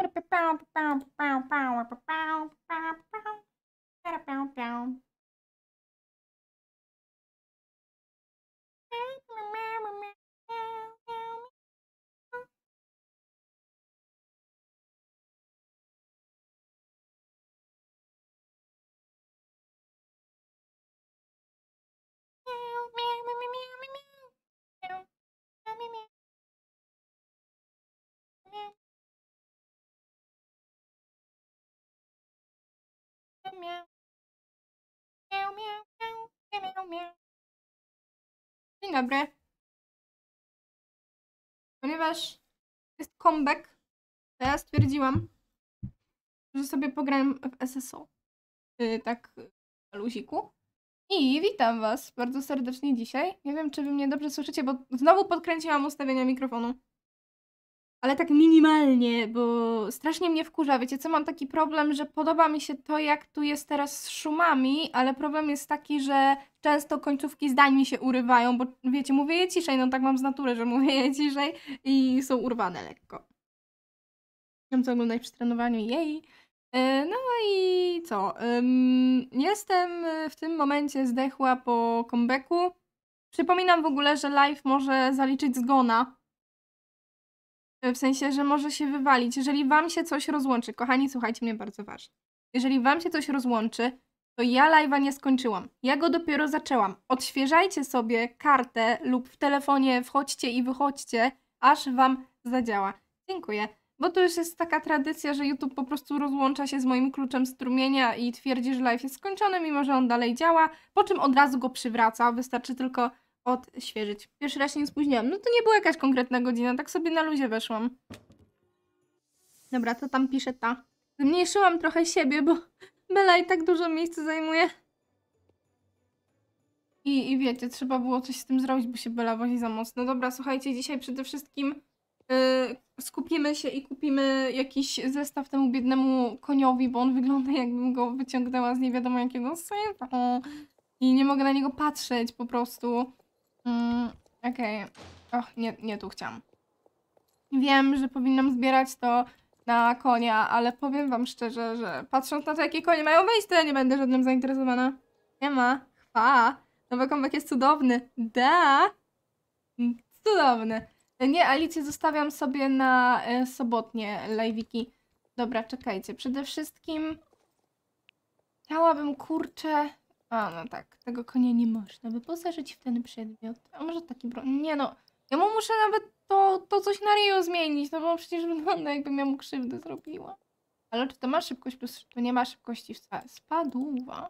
Dzień dobry. Ponieważ jest comeback, to ja stwierdziłam, że sobie pogram w SSO. Tak na luziku. I witam was bardzo serdecznie dzisiaj. Nie wiem, czy wy mnie dobrze słyszycie, bo znowu podkręciłam ustawienia mikrofonu. Ale tak minimalnie, bo strasznie mnie wkurza. Wiecie co, mam taki problem, że podoba mi się to, jak tu jest teraz z szumami, ale problem jest taki, że często końcówki zdań mi się urywają, bo wiecie, mówię je ciszej, no tak mam z natury, że mówię je ciszej i są urwane lekko. Mam co oglądać przy trenowaniu, jej. No i co? Jestem w tym momencie zdechła po comebacku. Przypominam w ogóle, że live może zaliczyć zgona. W sensie, że może się wywalić. Jeżeli wam się coś rozłączy, kochani, słuchajcie mnie bardzo ważnie. Jeżeli wam się coś rozłączy, to ja live'a nie skończyłam. Ja go dopiero zaczęłam. Odświeżajcie sobie kartę lub w telefonie wchodźcie i wychodźcie, aż wam zadziała. Dziękuję. Bo to już jest taka tradycja, że YouTube po prostu rozłącza się z moim kluczem strumienia i twierdzi, że live jest skończony, mimo że on dalej działa, po czym od razu go przywraca. Wystarczy tylko odświeżyć. Pierwszy raz się nie spóźniłam. No to nie była jakaś konkretna godzina, tak sobie na luzie weszłam. Dobra, co tam pisze ta? Zmniejszyłam trochę siebie, bo Bela i tak dużo miejsca zajmuje. I wiecie, trzeba było coś z tym zrobić, bo się Bela wozi za mocno. Dobra, słuchajcie, dzisiaj przede wszystkim skupimy się i kupimy jakiś zestaw temu biednemu koniowi, bo on wygląda, jakbym go wyciągnęła z nie wiadomo jakiego syfu. I nie mogę na niego patrzeć po prostu. Okej. Och, nie tu chciałam. Wiem, że powinnam zbierać to na konia, ale powiem wam szczerze, że patrząc na to, jakie konie mają wejść, to ja nie będę żadnym zainteresowana. Nie ma. Chwa. Nowy comeback jest cudowny. Da. Cudowny. Nie, Alicję zostawiam sobie na sobotnie live'iki. Dobra, czekajcie. Przede wszystkim chciałabym, kurczę... A, no tak. Tego konia nie można wyposażyć w ten przedmiot. A może taki Nie no. Ja mu muszę nawet to coś na Rio zmienić, no bo przecież wygląda, jakbym ja mu krzywdę zrobiła. Ale czy to ma szybkość plus... To nie ma szybkości wcale. Spadła.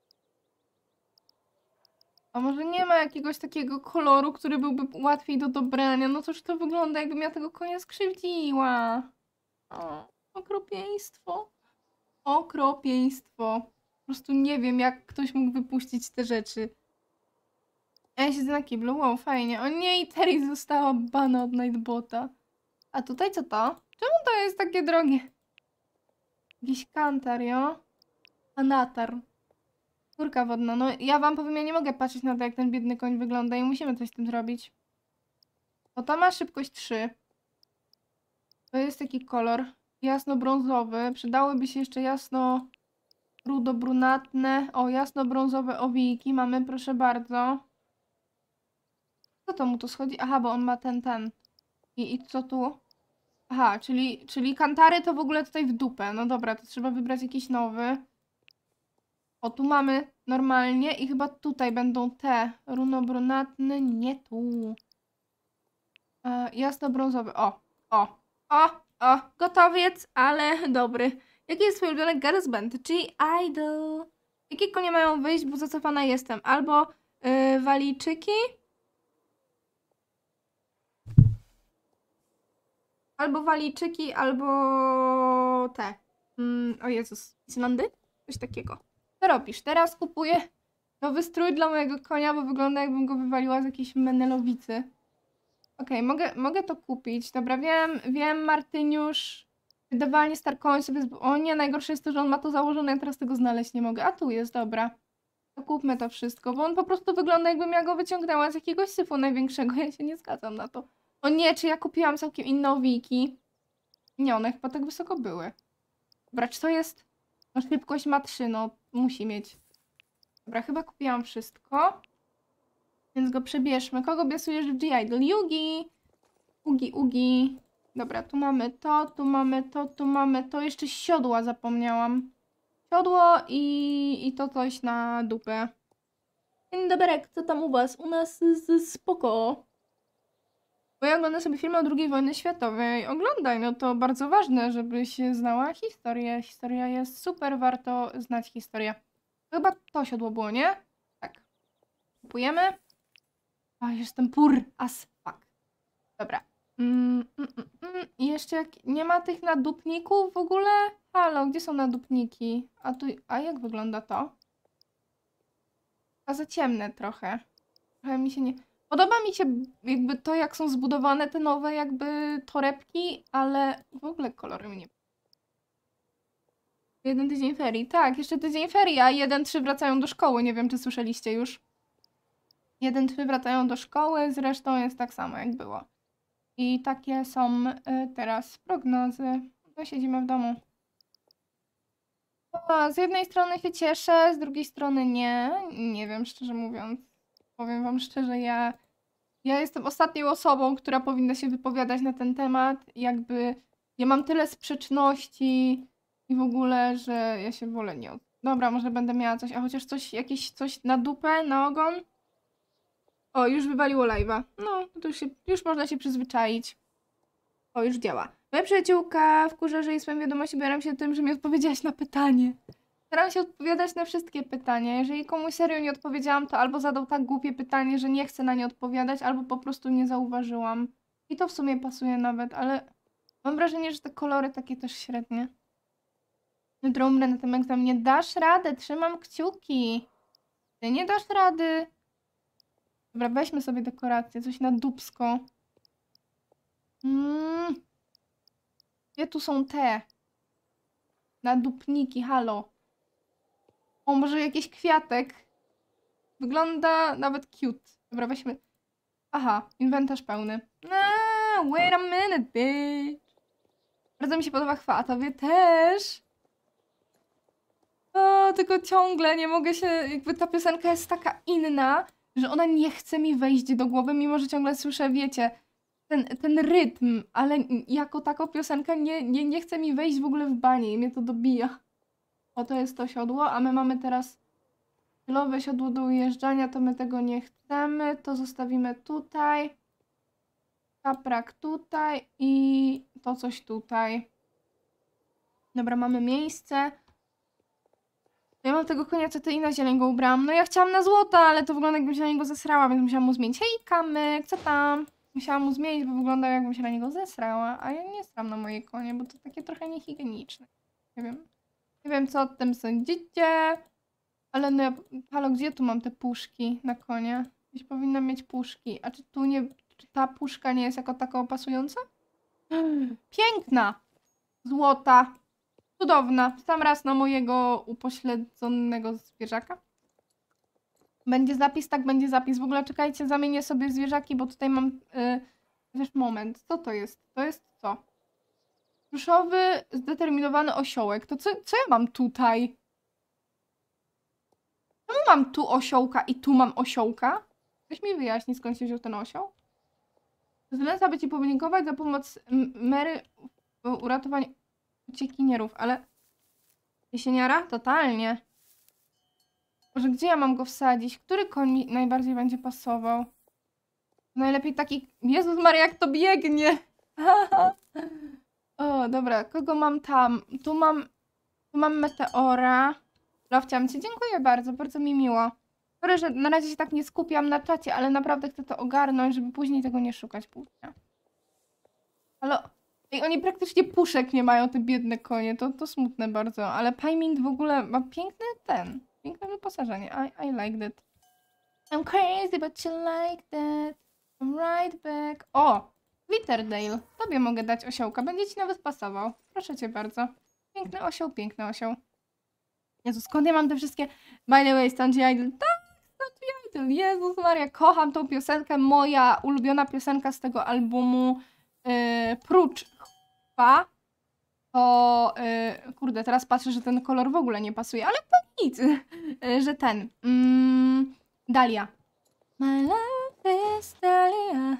A może nie ma jakiegoś takiego koloru, który byłby łatwiej do dobrania? No toż to wygląda, jakbym ja tego konia skrzywdziła. O, okropieństwo. Okropieństwo. Po prostu nie wiem, jak ktoś mógł wypuścić te rzeczy. Ja siedzę na kiblu, wow, fajnie. O nie, i Terry została bana od Nightbota. A tutaj co to? Czemu to jest takie drogie? Jakiś kantar, jo? Anatar. Kurka wodna. No ja wam powiem, ja nie mogę patrzeć na to, jak ten biedny koń wygląda i musimy coś z tym zrobić. O, to ma szybkość 3. To jest taki kolor jasno-brązowy. Przydałyby się jeszcze jasno-rudo-brunatne. O, jasno-brązowe owijki mamy, proszę bardzo. Co to mu tu schodzi? Aha, bo on ma ten. I co tu? Aha, czyli kantary to w ogóle tutaj w dupę. No dobra, to trzeba wybrać jakiś nowy. O, tu mamy normalnie i chyba tutaj będą te runo-brunatne. Nie tu. Jasno-brązowy. O, gotowiec, ale dobry. Jaki jest twój ulubiony girls band? Czyli idol. Jakie konie mają wyjść, bo zacofana jestem? Albo walijczyki. Albo walijczyki, albo te. O Jezus, Islandy? Coś takiego. Co robisz? Teraz kupuję nowy strój dla mojego konia, bo wygląda, jakbym go wywaliła z jakiejś menelowicy. Okej, mogę to kupić. Dobra, wiem, Martyniusz. Wydawanie star koń sobie... O nie, najgorsze jest to, że on ma to założone, ja teraz tego znaleźć nie mogę. A tu jest, dobra. To kupmy to wszystko, bo on po prostu wygląda, jakbym ja go wyciągnęła z jakiegoś syfu największego. Ja się nie zgadzam na to. O nie, czy ja kupiłam całkiem inne owijki? Nie, one chyba tak wysoko były. Dobra, czy to jest... No szybkość ma 3, no musi mieć. Dobra, chyba kupiłam wszystko. Więc go przebierzmy. Kogo biasujesz w G-Idol? Yugi! Ugi. Dobra, tu mamy to, tu mamy to, tu mamy to. Jeszcze siodła zapomniałam. Siodło i to coś na dupę. Dzień dobry, co tam u was? U nas spoko. Bo ja oglądam sobie filmy o II wojnie światowej. Oglądaj, no to bardzo ważne, żebyś znała historię. Historia jest super, warto znać historię. Chyba to siodło było, nie? Tak. Kupujemy. A, jestem pur as fuck. Dobra. I jeszcze jak nie ma tych nadupników w ogóle? Halo, gdzie są nadupniki? A jak wygląda to? A za ciemne trochę. Trochę mi się nie... Podoba mi się jakby to, jak są zbudowane te nowe jakby torebki, ale w ogóle kolory mnie... 1 tydzień ferii. Tak, jeszcze tydzień ferii, a 1-3 wracają do szkoły. Nie wiem, czy słyszeliście już. 1-3 wracają do szkoły, zresztą jest tak samo, jak było. I takie są teraz prognozy. No, siedzimy w domu. Z jednej strony się cieszę, z drugiej strony nie. Nie wiem, szczerze mówiąc. Powiem wam szczerze, ja jestem ostatnią osobą, która powinna się wypowiadać na ten temat. Jakby ja mam tyle sprzeczności i w ogóle, że ja się wolę nie... Dobra, może będę miała coś, a chociaż coś na dupę, na ogon. O, już wywaliło live'a. No, to już można się przyzwyczaić. O, już działa. Moja przyjaciółka wkurza, że jej swoją wiadomości bieram się tym, że mi odpowiedziałaś na pytanie. Staram się odpowiadać na wszystkie pytania. Jeżeli komuś serio nie odpowiedziałam, to albo zadał tak głupie pytanie, że nie chcę na nie odpowiadać, albo po prostu nie zauważyłam. I to w sumie pasuje nawet, ale mam wrażenie, że te kolory takie też średnie. Jutro umrę na tym egzaminie. Dasz radę, trzymam kciuki. Ty nie dasz rady. Dobra, weźmy sobie dekorację, coś na dupsko. Gdzie tu są te? Nadupniki, halo. O, może jakiś kwiatek. Wygląda nawet cute. Dobra, weźmy. Aha, inwentarz pełny. Wait a minute, bitch. Bardzo mi się podoba chwała, a tobie też. O, tylko ciągle nie mogę się... Jakby ta piosenka jest taka inna, że ona nie chce mi wejść do głowy, mimo że ciągle słyszę, wiecie, ten rytm, ale jako taką piosenkę nie chce mi wejść w ogóle w banie i mnie to dobija. O, to jest to siodło, a my mamy teraz tylowe siodło do ujeżdżania, to my tego nie chcemy, to zostawimy tutaj. Kaprak tutaj i to coś tutaj. Dobra, mamy miejsce. Ja mam tego konia, co ty i na zieleń go ubrałam. No ja chciałam na złota, ale to wygląda jakbym się na niego zesrała, więc musiałam mu zmienić. Hej, kamyk, co tam? Musiałam mu zmienić, bo wyglądał jakbym się na niego zesrała, a ja nie sram na moje konie, bo to takie trochę niehigieniczne. Nie wiem, co o tym sądzicie, ale no, halo, gdzie tu mam te puszki na konie? Gdzieś powinna mieć puszki, a czy tu nie, czy ta puszka nie jest jako taka opasująca? Piękna! Złota! Cudowna! Sam raz na mojego upośledzonego zwierzaka. Będzie zapis? Tak, będzie zapis. W ogóle czekajcie, zamienię sobie zwierzaki, bo tutaj mam... Wiesz, moment. Co to jest? To jest co? Pluszowy, zdeterminowany osiołek. To co ja mam tutaj? Czemu mam tu osiołka i tu mam osiołka? Ktoś mi wyjaśni, skąd się wziął ten osioł? Zlecam, by ci podziękować za pomoc Mary w uratowaniu uciekinierów, ale... Jesieniara? Totalnie. Może gdzie ja mam go wsadzić? Który koń mi najbardziej będzie pasował? Najlepiej taki... Jezus Maria, jak to biegnie! O, dobra, kogo mam tam? Tu mam Meteora. Lowciam cię, dziękuję bardzo, bardzo mi miło. Sorry, że na razie się tak nie skupiam na czacie, ale naprawdę chcę to ogarnąć, żeby później tego nie szukać pół dnia. Ale oni praktycznie puszek nie mają, te biedne konie, to smutne bardzo, ale Pajmint w ogóle ma piękne wyposażenie. I like that. I'm crazy, but you like that. I'm right back. O! Litterdale. Tobie mogę dać osiołka. Będzie ci nawet pasował. Proszę cię bardzo. Piękny osioł, piękny osioł. Jezu, skąd ja mam te wszystkie... By the way, Stan G. Idol. Tak, Stan G. Idol. Jezus Maria, kocham tą piosenkę. Moja ulubiona piosenka z tego albumu. Prócz chwa. to... kurde, teraz patrzę, że ten kolor w ogóle nie pasuje, ale to nic. Że ten... Dahlia. My love is Dahlia.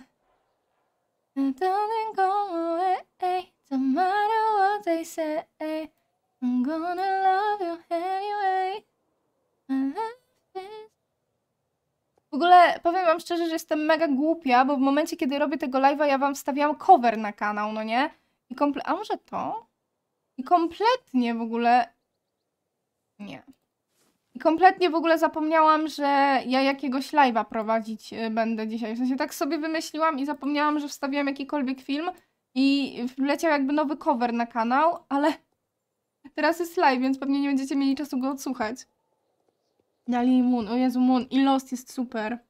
Don't go away. No matter what they say. I'm gonna love you anyway. My love is... W ogóle powiem wam szczerze, że jestem mega głupia, bo w momencie, kiedy robię tego live'a, ja wam wstawiałam cover na kanał, no nie? I a może to? I kompletnie w ogóle... Nie. I kompletnie w ogóle zapomniałam, że ja jakiegoś live'a prowadzić będę dzisiaj. W sensie tak sobie wymyśliłam i zapomniałam, że wstawiłam jakikolwiek film i wleciał jakby nowy cover na kanał, ale teraz jest live, więc pewnie nie będziecie mieli czasu go odsłuchać. Dali Moon, o Jezu, Moon i Lost jest super.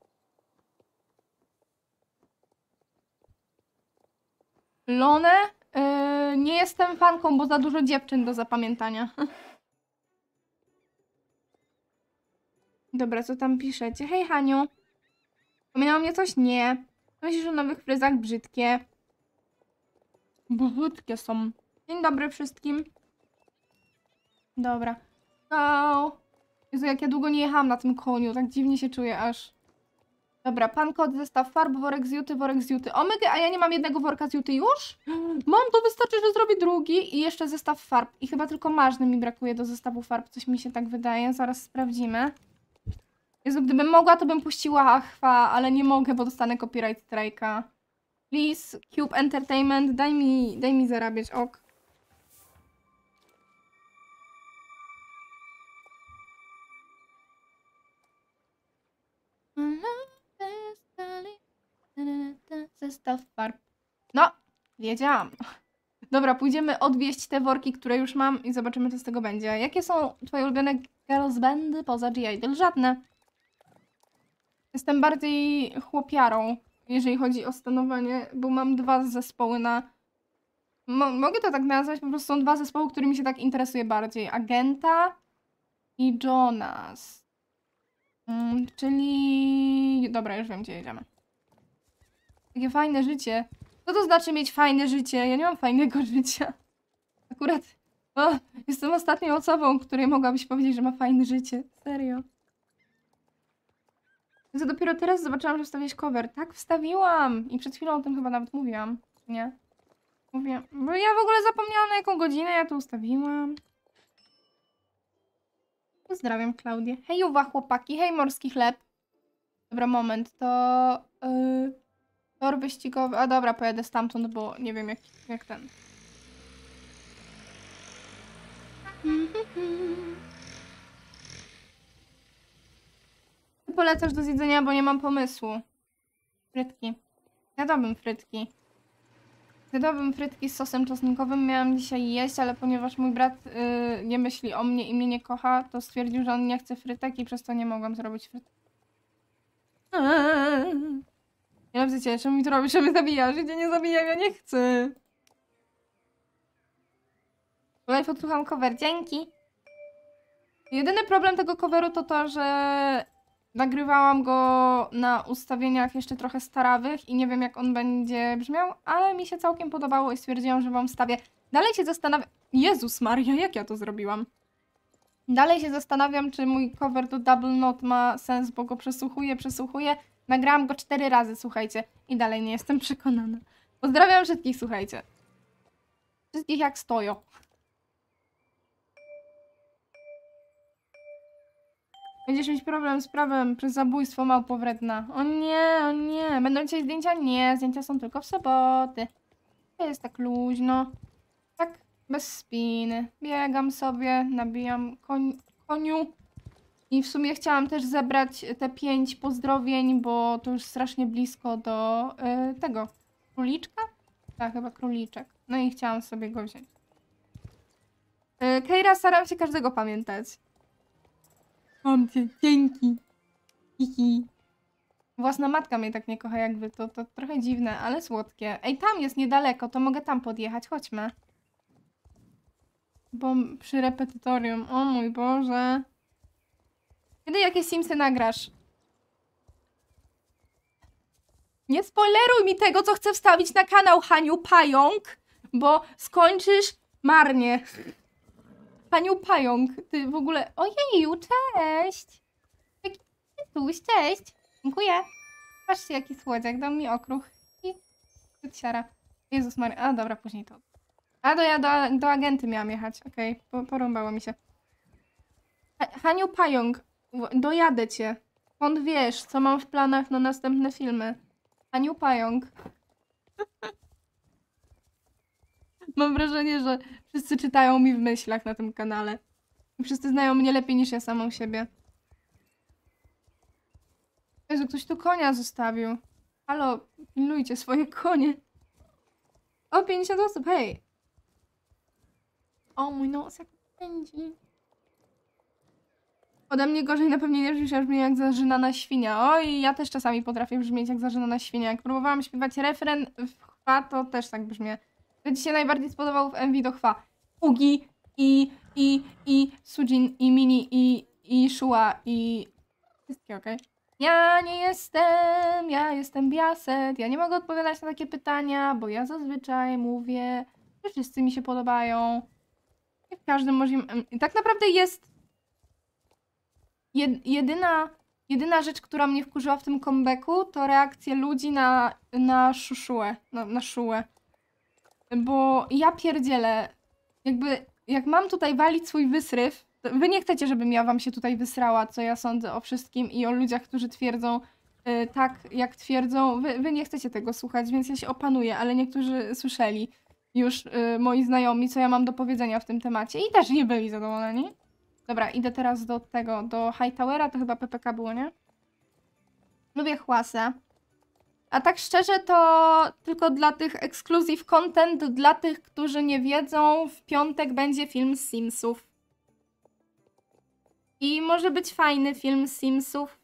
Lone? Nie jestem fanką, bo za dużo dziewczyn do zapamiętania. Dobra, co tam piszecie? Hej, Haniu. Pominęło mnie coś? Nie. Myślisz o nowych fryzach? Brzydkie. Brzydkie są. Dzień dobry wszystkim. Dobra. Go. Jezu, jak ja długo nie jechałam na tym koniu. Tak dziwnie się czuję aż. Dobra, pan kot, zestaw farb, worek z juty, worek z juty. Omega, a ja nie mam jednego worka z juty już? Mam, to wystarczy, że zrobię drugi i jeszcze zestaw farb. I chyba tylko marzny mi brakuje do zestawu farb. Coś mi się tak wydaje. Zaraz sprawdzimy. Jezu, gdybym mogła, to bym puściła Achwa, ale nie mogę, bo dostanę copyright strike'a. Please, Cube Entertainment, daj mi zarabiać, ok. Zestaw farb. No, wiedziałam. Dobra, pójdziemy odwieźć te worki, które już mam i zobaczymy, co z tego będzie. Jakie są twoje ulubione girls bandy poza G-Idol? Żadne. Jestem bardziej chłopiarą, jeżeli chodzi o stanowanie, bo mam dwa zespoły na... mogę to tak nazwać, po prostu są dwa zespoły, którymi się tak interesuje bardziej. Agenta i Jonas. Czyli... Dobra, już wiem, gdzie jedziemy. Takie fajne życie. Co to znaczy mieć fajne życie? Ja nie mam fajnego życia. Akurat... jestem ostatnią osobą, której mogłabyś powiedzieć, że ma fajne życie. Serio. Co dopiero teraz zobaczyłam, że wstawiłeś cover. Tak, wstawiłam! I przed chwilą o tym chyba nawet mówiłam. Nie? Mówię. Bo ja w ogóle zapomniałam, na jaką godzinę ja to ustawiłam. Pozdrawiam, Klaudię. Hejuwa, chłopaki. Hej, morski chleb. Dobra, moment. To... tor wyścigowy. A dobra, pojadę stamtąd, bo nie wiem jak ten. Polecasz do zjedzenia, bo nie mam pomysłu. Frytki. Zjadłabym frytki. Zjadłabym frytki z sosem czosnkowym. Miałam dzisiaj jeść, ale ponieważ mój brat nie myśli o mnie i mnie nie kocha, to stwierdził, że on nie chce frytek i przez to nie mogłam zrobić frytek. Ja wiecie, czemu mi to robisz, że mnie zabijasz? Ja cię nie zabijam, ja nie chcę. Live odsłucham cover, dzięki. Jedyny problem tego coveru to to, że nagrywałam go na ustawieniach jeszcze trochę starawych i nie wiem, jak on będzie brzmiał, ale mi się całkiem podobało i stwierdziłam, że wam wstawię. Dalej się zastanawiam... Jezus Maria, jak ja to zrobiłam? Dalej się zastanawiam, czy mój cover do Double Note ma sens, bo go przesłuchuję. Nagrałam go 4 razy, słuchajcie. I dalej nie jestem przekonana. Pozdrawiam wszystkich, słuchajcie. Wszystkich jak stoją. Będziesz mieć problem z prawem przez zabójstwo małpowredna. O nie, o nie. Będą dzisiaj zdjęcia? Nie, zdjęcia są tylko w soboty. To jest tak luźno. Tak, bez spiny. Biegam sobie, nabijam koniu. I w sumie chciałam też zebrać te 5 pozdrowień, bo to już strasznie blisko do tego. Króliczka? Tak, chyba króliczek. No i chciałam sobie go wziąć. Keira, staram się każdego pamiętać. Mam cię, dzięki. Hihi. Własna matka mnie tak nie kocha jak wy, to trochę dziwne, ale słodkie. Ej, tam jest niedaleko, to mogę tam podjechać, chodźmy. Bo przy repetytorium, o mój Boże. Kiedy jakie Simsy nagrasz? Nie spoileruj mi tego, co chcę wstawić na kanał, Haniu Pająk, bo skończysz Marnie. Panią Pająk, ty w ogóle... Ojeju, cześć! Jaki tytuś, cześć! Dziękuję. Patrzcie, jaki słodziak, dał mi okruch. I siara. Jezus Maria, a dobra, później to. A ja do agenty miałam jechać, okej, porąbało mi się. Haniu Pająk, dojadę cię. Skąd wiesz, co mam w planach na następne filmy? Haniu Pająk. Mam wrażenie, że wszyscy czytają mi w myślach na tym kanale. Wszyscy znają mnie lepiej niż ja samą siebie. Jezu, ktoś tu konia zostawił. Halo, pilnujcie swoje konie. O, 50 osób, hej! O, mój nos jak pędzi. Ode mnie gorzej na pewno nie brzmi jak zażynana świnia. Oj, ja też czasami potrafię brzmieć jak zażynana świnia. Jak próbowałam śpiewać refren w chwa, to też tak brzmię. Co ci się najbardziej spodobało w MV do chwa? Ugi, i Sujin, i Mini, i Shua, i... Wszystkie okej? Ja jestem Biaset. Ja nie mogę odpowiadać na takie pytania, bo ja zazwyczaj mówię, że wszyscy mi się podobają. I w każdym możliwym... Tak naprawdę jest... Jedyna rzecz, która mnie wkurzyła w tym comebacku, to reakcje ludzi na Shushuę, na Shuę. Bo ja pierdzielę, jakby, jak mam tutaj walić swój wysryw, to wy nie chcecie, żebym ja wam się tutaj wysrała, co ja sądzę o wszystkim i o ludziach, którzy twierdzą tak, jak twierdzą. Wy nie chcecie tego słuchać, więc ja się opanuję, ale niektórzy słyszeli już moi znajomi, co ja mam do powiedzenia w tym temacie i też nie byli zadowoleni. Dobra, idę teraz do Hightowera, to chyba PPK było, nie? Lubię Chłasę. A tak szczerze to tylko dla tych exclusive content, dla tych, którzy nie wiedzą, w piątek będzie film z Simsów. I może być fajny film z Simsów,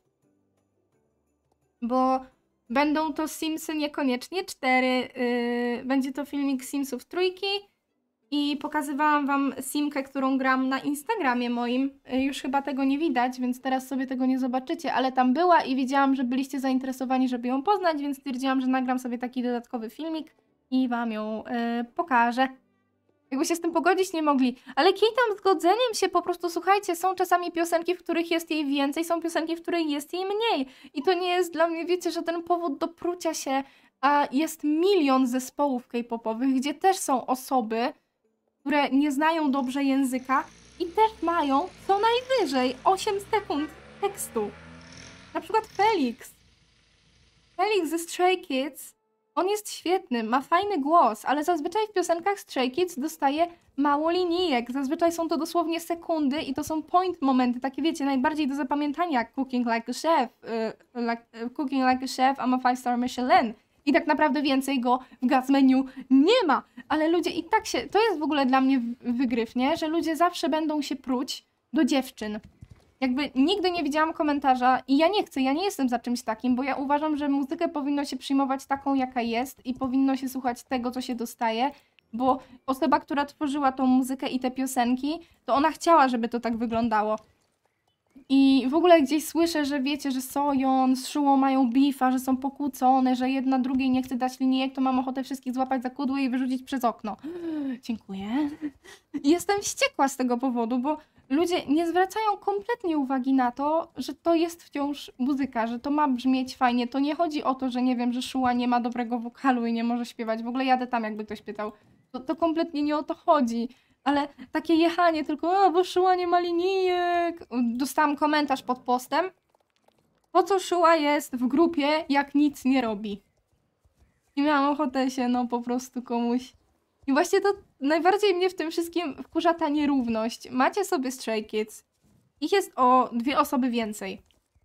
bo będą to Simsy niekoniecznie 4, będzie to filmik Simsów trójki. I pokazywałam wam simkę, którą gram na Instagramie moim. Już chyba tego nie widać, więc teraz sobie tego nie zobaczycie, ale tam była i widziałam, że byliście zainteresowani, żeby ją poznać, więc stwierdziłam, że nagram sobie taki dodatkowy filmik i wam ją pokażę. Jakby się z tym pogodzić nie mogli. Ale kij tam zgodzeniem się po prostu, słuchajcie, są czasami piosenki, w których jest jej więcej, są piosenki, w których jest jej mniej. I to nie jest dla mnie, wiecie, żaden powód do prucia się, a jest milion zespołów K-popowych, gdzie też są osoby, które nie znają dobrze języka i też mają co najwyżej 8 sekund tekstu. Na przykład Felix. Felix ze Stray Kids, on jest świetny, ma fajny głos, ale zazwyczaj w piosenkach Stray Kids dostaje mało linijek. Zazwyczaj są to dosłownie sekundy i to są point momenty, takie wiecie, najbardziej do zapamiętania, jak Cooking Like a Chef, Cooking Like a Chef, I'm a 5-star Michelin. I tak naprawdę więcej go w God's Menu nie ma. Ale ludzie i tak się... To jest w ogóle dla mnie wygryw, nie? Że ludzie zawsze będą się pruć do dziewczyn. Jakby nigdy nie widziałam komentarza i ja nie chcę, ja nie jestem za czymś takim, bo ja uważam, że muzykę powinno się przyjmować taką, jaka jest i powinno się słuchać tego, co się dostaje, bo osoba, która tworzyła tą muzykę i te piosenki, to ona chciała, żeby to tak wyglądało. I w ogóle gdzieś słyszę, że wiecie, że Soyeon z Shuą mają beefa, że są pokłócone, że jedna drugiej nie chce dać linijek, to mam ochotę wszystkich złapać za kudły i wyrzucić przez okno. Dziękuję. I jestem wściekła z tego powodu, bo ludzie nie zwracają kompletnie uwagi na to, że to jest wciąż muzyka, że to ma brzmieć fajnie. To nie chodzi o to, że nie wiem, że Shua nie ma dobrego wokalu i nie może śpiewać. W ogóle jadę tam, jakby ktoś pytał. To kompletnie nie o to chodzi. Ale takie jechanie tylko, bo Shua nie ma linijek. Dostałam komentarz pod postem. Po co Shua jest w grupie, jak nic nie robi? I miałam ochotę się, no po prostu komuś... I właśnie to najbardziej mnie w tym wszystkim wkurza ta nierówność. Macie sobie Stray Kids. Ich jest o 2 osoby więcej.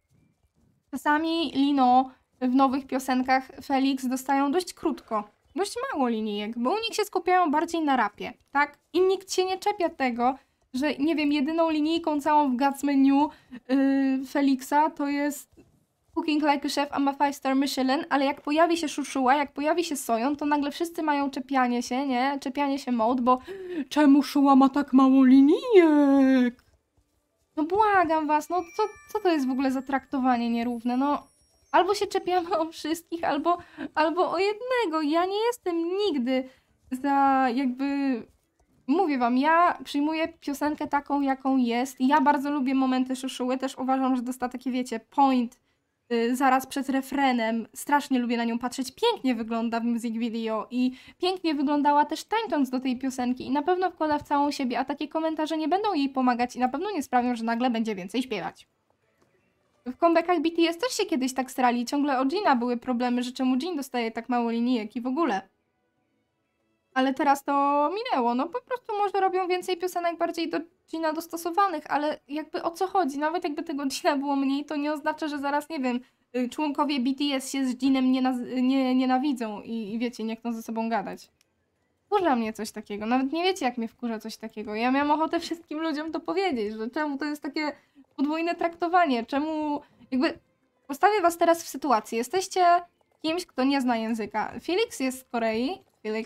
Czasami Lino w nowych piosenkach Felix dostają dość krótko. Dość mało linijek, bo u nich się skupiają bardziej na rapie, tak? I nikt się nie czepia tego, że nie wiem, jedyną linijką całą w God's Menu Felixa to jest Cooking Like a Chef, I'm a 5-star Michelin, ale jak pojawi się Shushua, jak pojawi się Soyeon, to nagle wszyscy mają czepianie się, nie? Czepianie się mode, bo czemu Shua ma tak mało linijek? No błagam was, no co to jest w ogóle za traktowanie nierówne? No albo się czepiamy o wszystkich, albo o jednego. Ja nie jestem nigdy za jakby Mówię wam, ja przyjmuję piosenkę taką, jaką jest. Ja bardzo lubię momenty Szuszuły, też uważam, że dostała takie, wiecie, point zaraz przed refrenem. Strasznie lubię na nią patrzeć. Pięknie wygląda w music video i pięknie wyglądała też tańcząc do tej piosenki i na pewno wkłada w całą siebie, a takie komentarze nie będą jej pomagać i na pewno nie sprawią, że nagle będzie więcej śpiewać. W comebackach BTS też się kiedyś tak strali. Ciągle o Jina były problemy, że czemu Jin dostaje tak mało linijek i w ogóle. Ale teraz to minęło. No po prostu może robią więcej piosenek bardziej do Jina dostosowanych, ale jakby o co chodzi? Nawet jakby tego Jina było mniej, to nie oznacza, że zaraz, nie wiem, członkowie BTS się z Jinem nienawidzą i wiecie, nie chcą ze sobą gadać. Wkurza mnie coś takiego. Nawet nie wiecie, jak mnie wkurza coś takiego. Ja miałam ochotę wszystkim ludziom to powiedzieć, że czemu to jest takie podwójne traktowanie, czemu jakby postawię was teraz w sytuacji. Jesteście kimś, kto nie zna języka. Felix jest z Korei.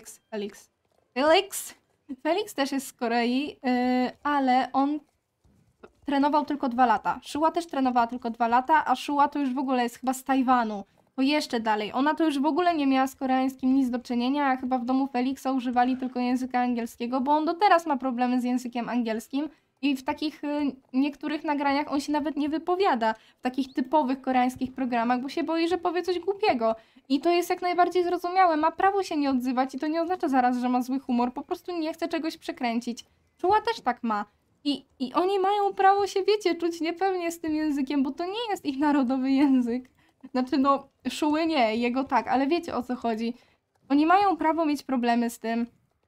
Felix też jest z Korei, ale on trenował tylko 2 lata. Shua też trenowała tylko 2 lata, a Shua to już w ogóle jest chyba z Tajwanu. To jeszcze dalej. Ona to już w ogóle nie miała z koreańskim nic do czynienia, a chyba w domu Felixa używali tylko języka angielskiego, bo on do teraz ma problemy z językiem angielskim i w takich niektórych nagraniach on się nawet nie wypowiada w takich typowych koreańskich programach, bo się boi, że powie coś głupiego. I to jest jak najbardziej zrozumiałe. Ma prawo się nie odzywać i to nie oznacza zaraz, że ma zły humor. Po prostu nie chce czegoś przekręcić. Shua też tak ma. I oni mają prawo się, wiecie, czuć niepewnie z tym językiem, bo to nie jest ich narodowy język. Znaczy, no, Shuły nie, jego tak, ale wiecie o co chodzi. Oni mają prawo mieć problemy z tym.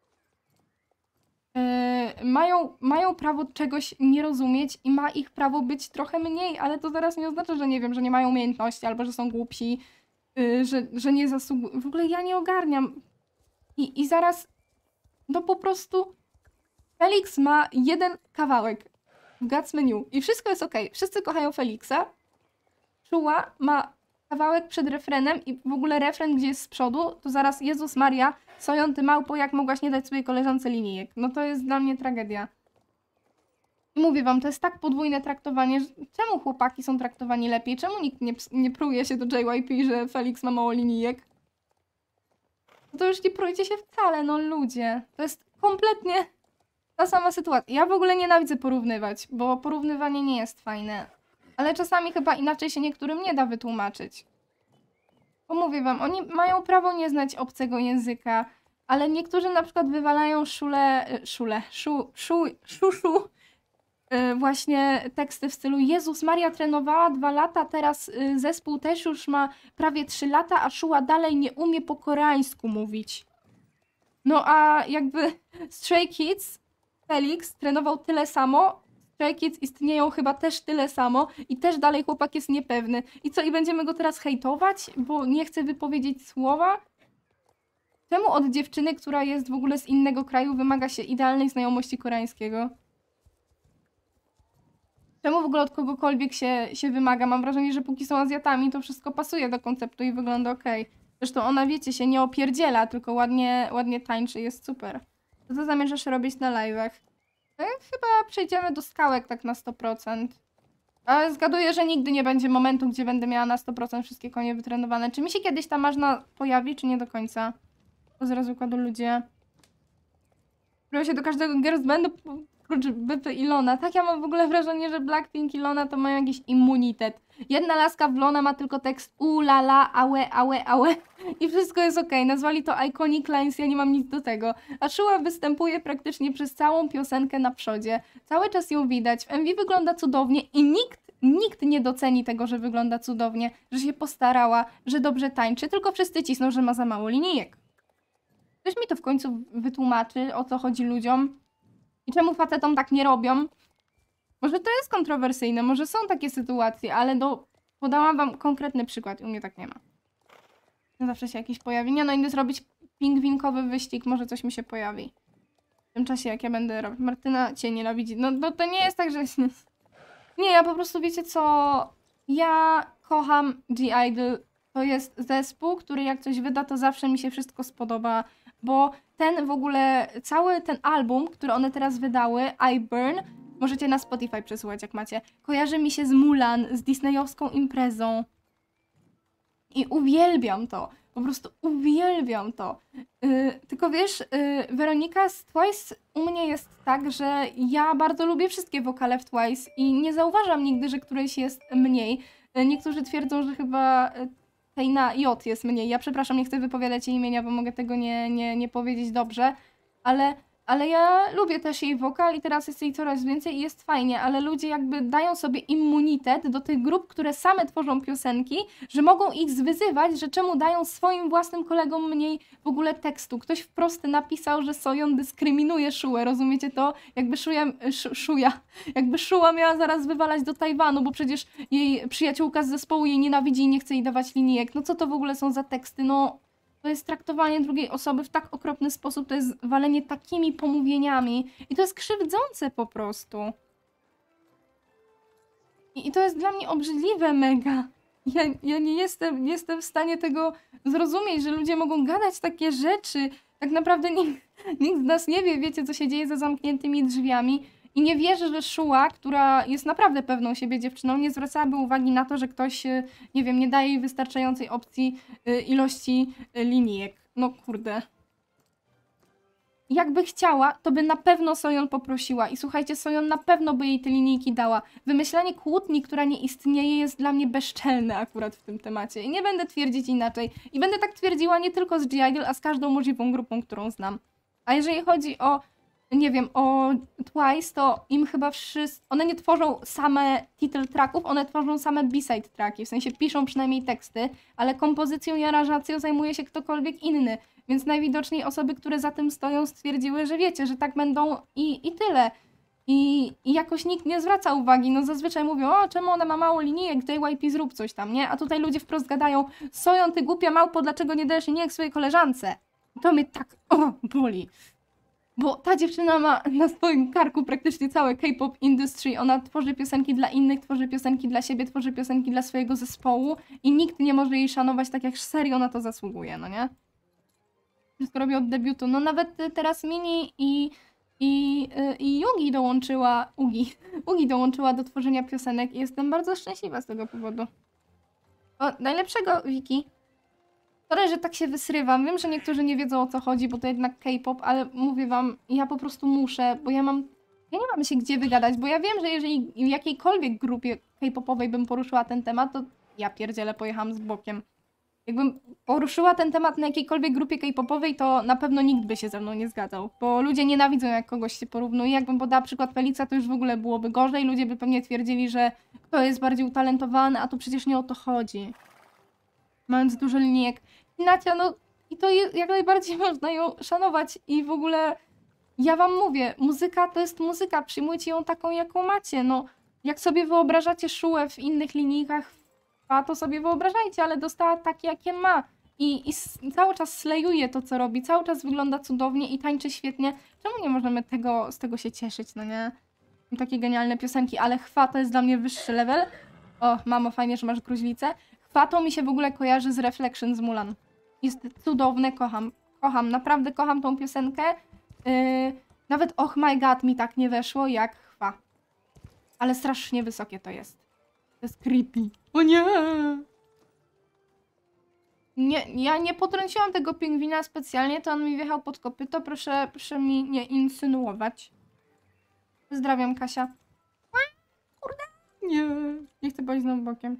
Mają prawo czegoś nie rozumieć i ma ich prawo być trochę mniej, ale to zaraz nie oznacza, że nie wiem, że nie mają umiejętności albo że są głupsi, że nie zasługują. W ogóle ja nie ogarniam. I zaraz, no po prostu Felix ma 1 kawałek w God's Menu i wszystko jest okej. Wszyscy kochają Felixa. Shua ma kawałek przed refrenem i w ogóle refren, gdzie jest z przodu, to zaraz Jezus Maria, Sojon, ty małpo, jak mogłaś nie dać swojej koleżance linijek? No to jest dla mnie tragedia. I mówię wam, to jest tak podwójne traktowanie, że czemu chłopaki są traktowani lepiej? Czemu nikt nie pruje się do JYP, że Felix ma mało linijek? No to już nie prujcie się wcale, no ludzie. To jest kompletnie ta sama sytuacja. Ja w ogóle nienawidzę porównywać, bo porównywanie nie jest fajne. Ale czasami chyba inaczej się niektórym nie da wytłumaczyć. Bo mówię wam, oni mają prawo nie znać obcego języka, ale niektórzy na przykład wywalają właśnie teksty w stylu Jezus Maria trenowała 2 lata, teraz zespół też już ma prawie 3 lata, a Shua dalej nie umie po koreańsku mówić. No a jakby Stray Kids, Felix trenował tyle samo, Stray Kids istnieją chyba też tyle samo i też dalej chłopak jest niepewny. I co, i będziemy go teraz hejtować, bo nie chce wypowiedzieć słowa? Czemu od dziewczyny, która jest w ogóle z innego kraju, wymaga się idealnej znajomości koreańskiego? Czemu w ogóle od kogokolwiek się wymaga? Mam wrażenie, że póki są Azjatami, to wszystko pasuje do konceptu i wygląda okej. Zresztą ona, wiecie, się nie opierdziela, tylko ładnie tańczy, jest super. Co to zamierzasz robić na live'ach? Chyba przejdziemy do skałek tak na 100%. Ale zgaduję, że nigdy nie będzie momentu, gdzie będę miała na 100% wszystkie konie wytrenowane. Czy mi się kiedyś ta marzna pojawi, czy nie do końca? To zaraz układu ludzie. Próbuję się do każdego girls bandu prócz Bypy i Lona. Tak, ja mam w ogóle wrażenie, że Blackpink i Lona to mają jakiś immunitet. Jedna laska w Lona ma tylko tekst la la, aue, aue, aue i wszystko jest okej. Nazwali to Iconic Lines, ja nie mam nic do tego. A Shua występuje praktycznie przez całą piosenkę na przodzie. Cały czas ją widać, w MV wygląda cudownie i nikt nie doceni tego, że wygląda cudownie, że się postarała, że dobrze tańczy, tylko wszyscy cisną, że ma za mało linijek. Ktoś mi to w końcu wytłumaczy, o co chodzi ludziom i czemu facetom tak nie robią. Może to jest kontrowersyjne, może są takie sytuacje, ale podałam wam konkretny przykład i u mnie tak nie ma. Zawsze się jakiś pojawi. Nie no, idę zrobić pingwinkowy wyścig, może coś mi się pojawi. W tym czasie, jak ja będę robić. Martyna cię nienawidzi. No to nie jest tak, że... Nie, ja po prostu, wiecie co... Ja kocham G-Idol. To jest zespół, który jak coś wyda, to zawsze mi się wszystko spodoba. Bo ten w ogóle, cały ten album, który one teraz wydały, I Burn, możecie na Spotify przesłuchać, jak macie, kojarzy mi się z Mulan, z disneyowską imprezą. I uwielbiam to. Po prostu uwielbiam to. Tylko wiesz, Weronika z Twice u mnie jest tak, że ja bardzo lubię wszystkie wokale w Twice i nie zauważam nigdy, że któreś jest mniej. Niektórzy twierdzą, że chyba tej na J jest mniej. Ja przepraszam, nie chcę wypowiadać jej imienia, bo mogę tego nie powiedzieć dobrze, ale ja lubię też jej wokal i teraz jest jej coraz więcej i jest fajnie, ale ludzie jakby dają sobie immunitet do tych grup, które same tworzą piosenki, że mogą ich zwyzywać, że czemu dają swoim własnym kolegom mniej w ogóle tekstu. Ktoś wprost napisał, że Soyeon dyskryminuje Shuę, rozumiecie to? Jakby jakby Shua miała zaraz wywalać do Tajwanu, bo przecież jej przyjaciółka z zespołu jej nienawidzi i nie chce jej dawać linijek. No co to w ogóle są za teksty? No to jest traktowanie drugiej osoby w tak okropny sposób, to jest walenie takimi pomówieniami i to jest krzywdzące po prostu. I to jest dla mnie obrzydliwe mega. Ja nie jestem w stanie tego zrozumieć, że ludzie mogą gadać takie rzeczy. Tak naprawdę nikt z nas nie wie, wiecie, co się dzieje za zamkniętymi drzwiami. I nie wierzę, że Shua, która jest naprawdę pewną siebie dziewczyną, nie zwracałaby uwagi na to, że ktoś, nie wiem, nie daje jej wystarczającej opcji ilości linijek. No kurde. Jakby chciała, to by na pewno Soyeon poprosiła. I słuchajcie, Soyeon na pewno by jej te linijki dała. Wymyślanie kłótni, która nie istnieje, jest dla mnie bezczelne akurat w tym temacie. I nie będę twierdzić inaczej. I będę tak twierdziła nie tylko z G-Idol, a z każdą możliwą grupą, którą znam. A jeżeli chodzi o, nie wiem, o Twice, to im chyba wszyscy... One nie tworzą same title tracków, one tworzą same B-side tracki. W sensie piszą przynajmniej teksty, ale kompozycją i aranżacją zajmuje się ktokolwiek inny. Więc najwidoczniej osoby, które za tym stoją, stwierdziły, że wiecie, że tak będą i tyle. I jakoś nikt nie zwraca uwagi. No zazwyczaj mówią, o czemu ona ma mało linijek, JYP zrób coś tam, nie? A tutaj ludzie wprost gadają, Soyeon, ty głupia małpo, dlaczego nie dajesz linijek swojej koleżance? To mnie tak, boli. Bo ta dziewczyna ma na swoim karku praktycznie całe K-pop industry. Ona tworzy piosenki dla innych, tworzy piosenki dla siebie, tworzy piosenki dla swojego zespołu i nikt nie może jej szanować tak, jak serio na to zasługuje, no nie? Wszystko robię od debiutu. No nawet teraz Mini i Yugi dołączyła, Ugi dołączyła do tworzenia piosenek i jestem bardzo szczęśliwa z tego powodu. O, najlepszego, Wiki. Sorry, że tak się wysrywam. Wiem, że niektórzy nie wiedzą, o co chodzi, bo to jednak K-pop, ale mówię wam, ja po prostu muszę, bo ja nie mam się gdzie wygadać, bo ja wiem, że jeżeli w jakiejkolwiek grupie K-popowej bym poruszyła ten temat, to ja pierdzielę, pojechałam z bokiem. Jakbym poruszyła ten temat na jakiejkolwiek grupie K-popowej, to na pewno nikt by się ze mną nie zgadzał, bo ludzie nienawidzą, jak kogoś się porównuje. Jakbym podała przykład Felixa, to już w ogóle byłoby gorzej. Ludzie by pewnie twierdzili, że kto jest bardziej utalentowany, a tu przecież nie o to chodzi. Mając dużo linijek. Nacia, no i to jest, jak najbardziej można ją szanować i w ogóle ja wam mówię, muzyka to jest muzyka, przyjmujcie ją taką, jaką macie. No, jak sobie wyobrażacie Shuę w innych linijkach, a to sobie wyobrażajcie, ale dostała takie, jakie ma. I cały czas slejuje to, co robi, cały czas wygląda cudownie i tańczy świetnie. Czemu nie możemy z tego się cieszyć, no nie? Takie genialne piosenki, ale Chwa to jest dla mnie wyższy level. O, mamo, fajnie, że masz gruźlicę. Chwa to mi się w ogóle kojarzy z Reflection z Mulan. Jest cudowne, kocham. Kocham, naprawdę kocham tą piosenkę. Nawet Oh My God mi tak nie weszło jak Chwa. Ale strasznie wysokie to jest. To jest creepy. O nie! Ja nie potrąciłam tego pingwina specjalnie, to on mi wjechał pod kopyto. Proszę mi nie insynuować. Pozdrawiam, Kasia. Kurde. Nie chcę pójść znowu bokiem.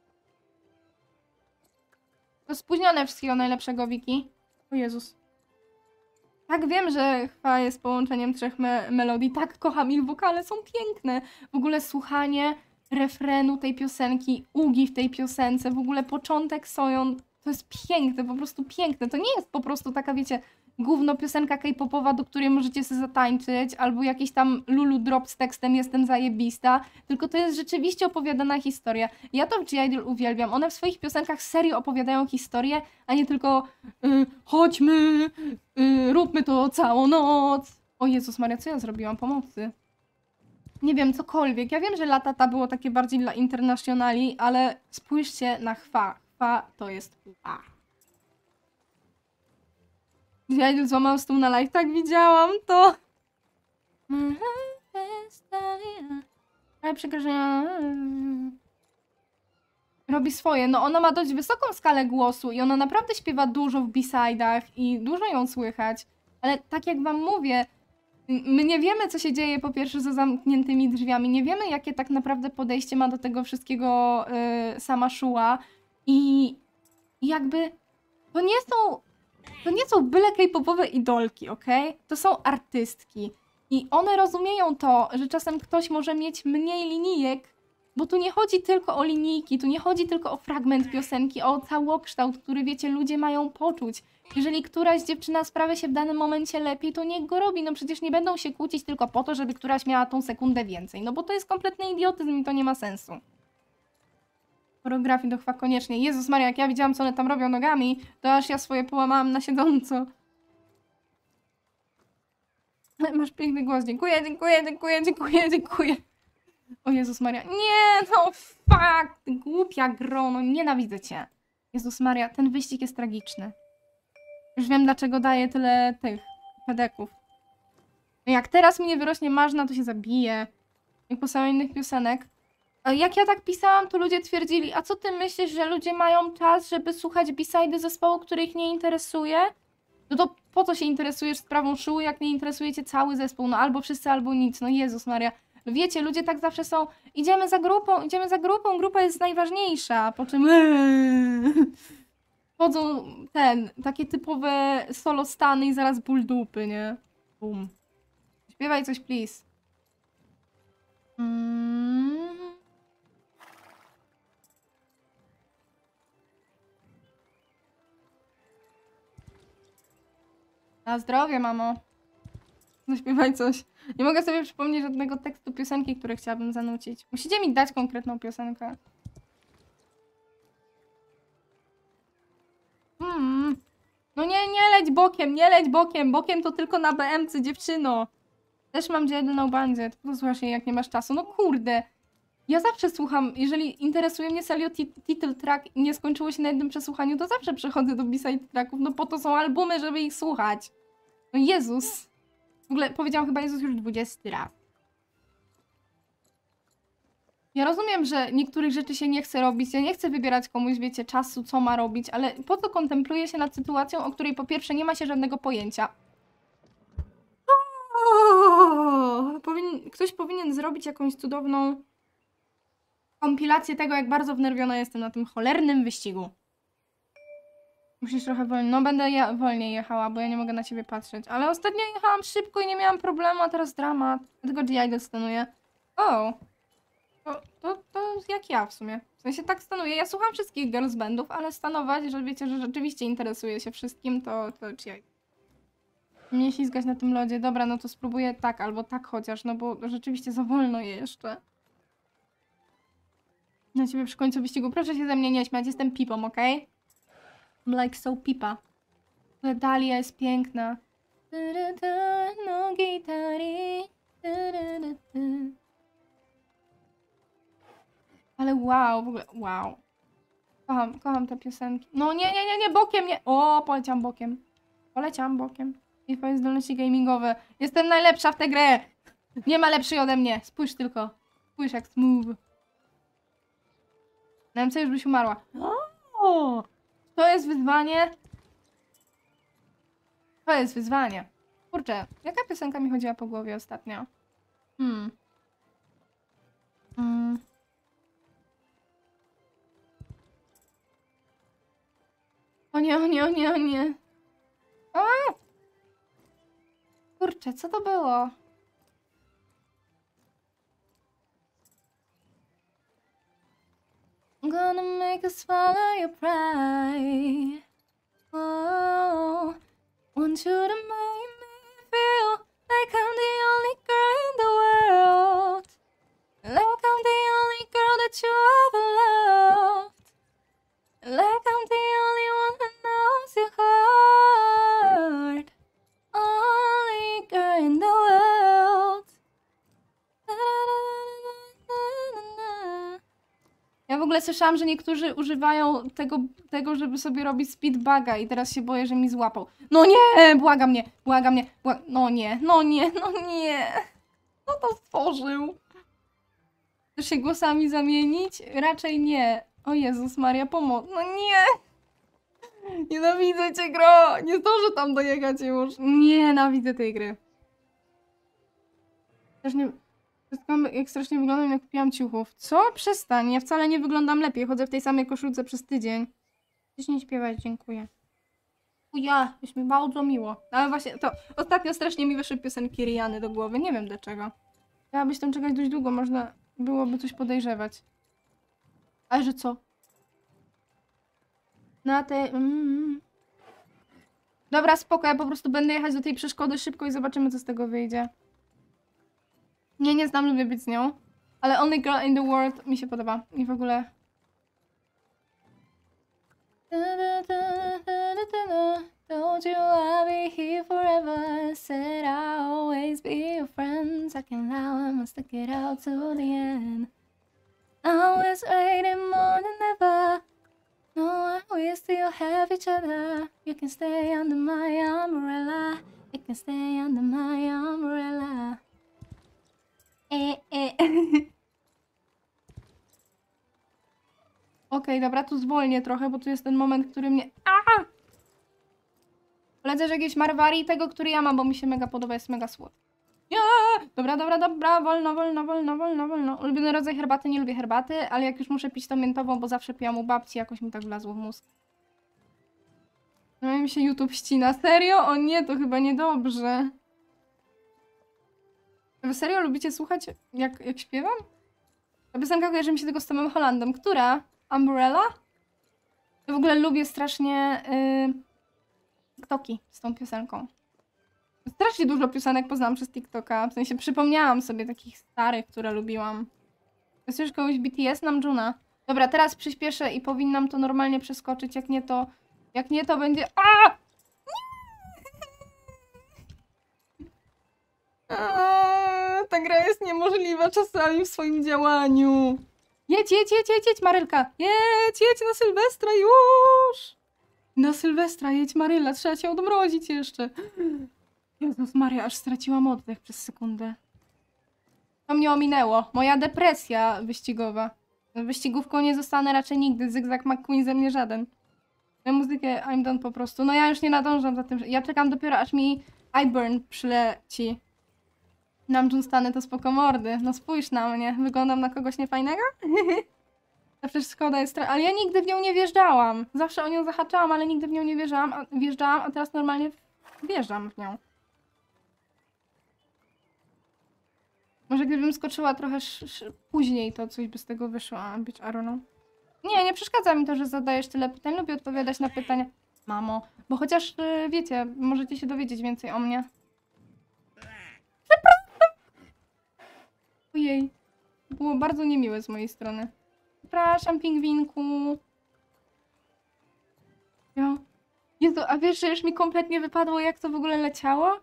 To spóźnione wszystkiego najlepszego, Wiki. O Jezus. Tak, wiem, że Chwa jest połączeniem trzech melodii. Tak, kocham ich wokale, są piękne. W ogóle słuchanie refrenu tej piosenki, Ugi w tej piosence, w ogóle początek Soyeon, to jest piękne, po prostu piękne. To nie jest po prostu taka, wiecie, gówno piosenka K-popowa, do której możecie sobie zatańczyć, albo jakiś tam Lulu drop z tekstem jestem zajebista, tylko to jest rzeczywiście opowiadana historia. Ja to w G-Idol uwielbiam. One w swoich piosenkach serio opowiadają historię, a nie tylko chodźmy, róbmy to całą noc. O Jezus Maria, co ja zrobiłam? Pomocy. Nie wiem, cokolwiek. Ja wiem, że Lata ta było takie bardziej dla internacjonali, ale spójrzcie na Chwa. Chwa to jest Chwa. G-Idol złamał stół na live. Tak, widziałam to. Ale przekażenia. robi swoje. No ona ma dość wysoką skalę głosu i ona naprawdę śpiewa dużo w B-side'ach i dużo ją słychać. Ale tak jak wam mówię, my nie wiemy, co się dzieje po pierwsze za zamkniętymi drzwiami. Nie wiemy, jakie tak naprawdę podejście ma do tego wszystkiego sama Shua. I jakby to nie są byle K-popowe idolki, okej? To są artystki. I one rozumieją to, że czasem ktoś może mieć mniej linijek, bo tu nie chodzi tylko o linijki, tu nie chodzi tylko o fragment piosenki, o całokształt, który, wiecie, ludzie mają poczuć. Jeżeli któraś dziewczyna sprawia się w danym momencie lepiej, to niech go robi. No przecież nie będą się kłócić tylko po to, żeby któraś miała tą sekundę więcej. No bo to jest kompletny idiotyzm i to nie ma sensu. Choreografii to chyba koniecznie. Jezus Maria, jak ja widziałam, co one tam robią nogami, to aż ja swoje połamałam na siedząco. Masz piękny głos. Dziękuję, dziękuję, dziękuję, dziękuję, dziękuję. O Jezus Maria. Nie, no fuck, ty głupia grono, nienawidzę cię. Jezus Maria, ten wyścig jest tragiczny. Już wiem, dlaczego daję tyle tych pedeków. Jak teraz mi nie wyrośnie marzna, to się zabije. Jak po samych innych piosenek. A jak ja tak pisałam, to ludzie twierdzili, a co ty myślisz, że ludzie mają czas, żeby słuchać B-sidy zespołu, który ich nie interesuje? No to po co się interesujesz sprawą Shuły, jak nie interesuje cię cały zespół? No albo wszyscy, albo nic. No Jezus Maria. No wiecie, ludzie tak zawsze są, idziemy za grupą, grupa jest najważniejsza, po czym wchodzą takie typowe solo stany i zaraz ból dupy, nie? Bum. Śpiewaj coś, please. Na zdrowie, mamo. Zaśpiewaj coś. Nie mogę sobie przypomnieć żadnego tekstu piosenki, który chciałabym zanucić. Musicie mi dać konkretną piosenkę. No nie leć bokiem, nie leć bokiem. Bokiem to tylko na BM-cy, dziewczyno. Też mam jedną bandzie. To posłuchasz jej, jak nie masz czasu. No kurde. Ja zawsze słucham, jeżeli interesuje mnie serio title track i nie skończyło się na jednym przesłuchaniu, to zawsze przechodzę do B-side tracków. No po to są albumy, żeby ich słuchać. No Jezus. W ogóle powiedziałam chyba Jezus już 20 raz. Ja rozumiem, że niektórych rzeczy się nie chce robić. Ja nie chcę wybierać komuś, wiecie, czasu, co ma robić, ale po co kontempluje się nad sytuacją, o której po pierwsze nie ma się żadnego pojęcia. Ktoś powinien zrobić jakąś cudowną kompilację tego, jak bardzo wnerwiona jestem na tym cholernym wyścigu. Musisz trochę wolniej. No będę wolniej jechała, bo ja nie mogę na ciebie patrzeć. Ale ostatnio jechałam szybko i nie miałam problemu, a teraz dramat. Dlatego G-Idol stanuje. O! To jak ja w sumie. W sensie tak stanuję. Ja słucham wszystkich girls bandów, ale stanować, że wiecie, że rzeczywiście interesuje się wszystkim, to G-Idol. Nie ślizgać na tym lodzie. Dobra, no to spróbuję tak, albo tak chociaż, no bo rzeczywiście za wolno jeszcze. Na ciebie przy końcu wyścigu. Proszę się ze mnie nie śmiać, jestem pipą, okej? Okay? I'm like so pipa. Ale Dalia jest piękna. No gitary. Ale wow, w ogóle, wow. Kocham te piosenki. No nie, bokiem, nie. O, poleciałam bokiem. Poleciałam bokiem. I twoje zdolności gamingowe. Jestem najlepsza w tę grę. Nie ma lepszej ode mnie. Spójrz tylko. Spójrz jak smooth. Na MC już byś umarła. O! To jest wyzwanie. To jest wyzwanie. Kurczę, jaka piosenka mi chodziła po głowie ostatnio? O nie, o nie, o nie, o nie. A! Kurczę, co to było? I'm gonna make you swallow your pride. Oh, want you to make me feel like I'm the only girl in the world. Like I'm the only girl that you ever loved. Like I'm the only one who knows your heart. Only girl in the world. Ja w ogóle słyszałam, że niektórzy używają tego, żeby sobie robić speedbaga i teraz się boję, że mi złapał. No nie! Błaga mnie! No nie! Kto to stworzył? Chcesz się głosami zamienić? Raczej nie. O Jezus Maria, pomoc. No nie! Nienawidzę cię, gro! Nie zdążę tam dojechać już. Nienawidzę tej gry. Strasznie... Jak strasznie wyglądam, jak kupiłam ciuchów. Co? Przestań, ja wcale nie wyglądam lepiej. Chodzę w tej samej koszulce przez tydzień. Chcesz nie śpiewać, dziękuję. Ja, jest mi bardzo miło. Ale właśnie, to ostatnio strasznie mi wyszły piosenki Riany do głowy. Nie wiem dlaczego. Chciałabyś tam czekać dość długo, można byłoby coś podejrzewać. Ale że co? Na tej... Dobra, spoko, ja po prostu będę jechać do tej przeszkody szybko i zobaczymy, co z tego wyjdzie. Nie znam, lubię być z nią. Ale Only Girl in the World mi się podoba. I w ogóle... Told you I'll be here forever. Said I'll always be your friend. Second now I must stick it out to the end. Always waiting more than ever. No, we still have each other. You can stay under my umbrella. You can stay under my umbrella. Okej, dobra, tu zwolnię trochę, bo tu jest ten moment, który mnie... Polecę, że jakieś Marwari tego, który ja mam, bo mi się mega podoba, jest mega słodki. Dobra, wolno. Ulubiony rodzaj herbaty, nie lubię herbaty, ale jak już muszę pić to miętową, bo zawsze piłam u babci, jakoś mi tak wlazło w mózg. No i mi się YouTube ścina. Serio? O nie, to chyba niedobrze. Wy serio lubicie słuchać, jak śpiewam? Ta piosenka kojarzy mi się tylko z Tomem Hollandem. Która? Umbrella? Ja w ogóle lubię strasznie TikToki z tą piosenką. Strasznie dużo piosenek poznałam przez TikToka. W sensie przypomniałam sobie takich starych, które lubiłam. Jest już kogoś BTS, Namjoona. Dobra, teraz przyspieszę i powinnam to normalnie przeskoczyć. Jak nie to będzie... Ta gra jest niemożliwa czasami w swoim działaniu. Jedź, Marylka. Jedź na Sylwestra już. Na Sylwestra jedź, Maryla. Trzeba cię odmrozić jeszcze. Jezus Maria, aż straciłam oddech przez sekundę. To mnie ominęło. Moja depresja wyścigowa. Wyścigówką nie zostanę raczej nigdy. Zygzak McQueen ze mnie żaden. Na muzykę I'm done po prostu. No ja już nie nadążam za tym. Ja czekam dopiero aż mi iBurn przyleci. Namjoon stanę to spoko mordy. No spójrz na mnie. Wyglądam na kogoś niefajnego? To przecież szkoda jest... Ale ja nigdy w nią nie wjeżdżałam. Zawsze o nią zahaczałam, ale nigdy w nią nie wjeżdżałam, a teraz normalnie wjeżdżam w nią. Może gdybym skoczyła trochę później, to coś by z tego wyszło, a być I don't know. Nie przeszkadza mi to, że zadajesz tyle pytań. Lubię odpowiadać na pytania. Mamo, bo chociaż wiecie, możecie się dowiedzieć więcej o mnie. Przepraszam! Ojej. Było bardzo niemiłe z mojej strony. Przepraszam, pingwinku. Jezu, a wiesz, że już mi kompletnie wypadło, jak to w ogóle leciało?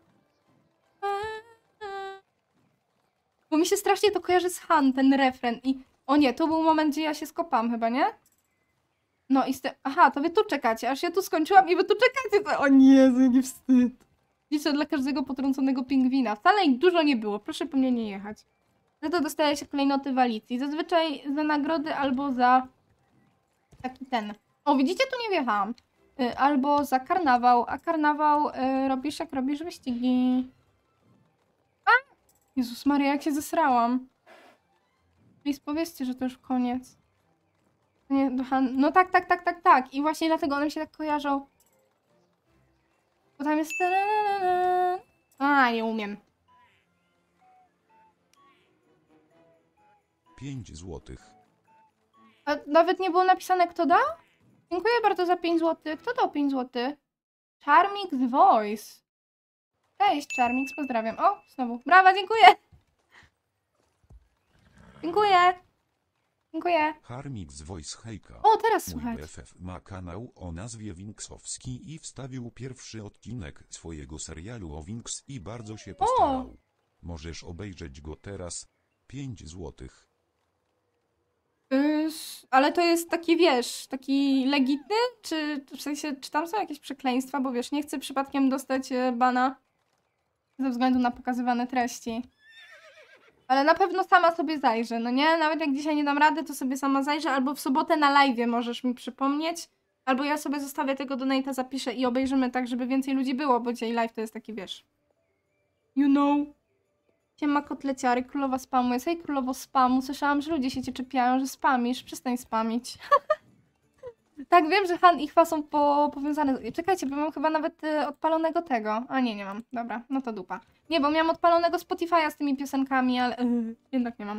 Bo mi się strasznie to kojarzy z Han, ten refren. I... O nie, to był moment, gdzie ja się skopałam chyba, nie? No i aha, to wy tu czekacie, aż ja tu skończyłam i wy tu czekacie. To... O Jezu, nie wstyd. Liczę dla każdego potrąconego pingwina. Wcale ich dużo nie było, proszę po mnie nie jechać. Za to dostaje się klejnoty walicji. Zazwyczaj za nagrody albo za... taki ten. O, widzicie, tu nie wjechałam. Albo za karnawał, a karnawał robisz jak robisz wyścigi. Jezus Maria, jak się zesrałam. Please powiedzcie, że to już koniec. Nie, no tak. I właśnie dlatego one mi się tak kojarzą. Bo tam jest... nie umiem. 5 złotych. A nawet nie było napisane, kto da? Dziękuję bardzo za 5 zł. Kto dał 5 zł? Charmix Voice. Cześć, Charmix, pozdrawiam. O, znowu. Brawa, dziękuję. Dziękuję. Charmix Voice hejka. O, teraz Mój słychać. BFF ma kanał o nazwie Winksowski i wstawił pierwszy odcinek swojego serialu o Winks i bardzo się postarał. Możesz obejrzeć go teraz. 5 złotych. Ale to jest taki, wiesz, taki legitny? Czy w sensie, czy tam są jakieś przekleństwa? Bo wiesz, nie chcę przypadkiem dostać bana ze względu na pokazywane treści. Ale na pewno sama sobie zajrzę, no nie? Nawet jak dzisiaj nie dam rady, to sobie sama zajrzę, albo w sobotę na live'ie możesz mi przypomnieć, albo ja sobie zostawię tego donate'a, zapiszę i obejrzymy tak, żeby więcej ludzi było, bo dzisiaj live to jest taki, wiesz... You know. Siema kotleciary, królowa spamu jest. Hej, królowo spamu. Słyszałam, że ludzie się cię czepiają, że spamisz. Przestań spamić. Tak, wiem, że Han i Chwa są powiązane. Czekajcie, bo mam chyba nawet odpalonego tego. A nie, nie mam. Dobra, no to dupa. Nie, bo miałam odpalonego Spotify'a z tymi piosenkami, ale jednak nie mam.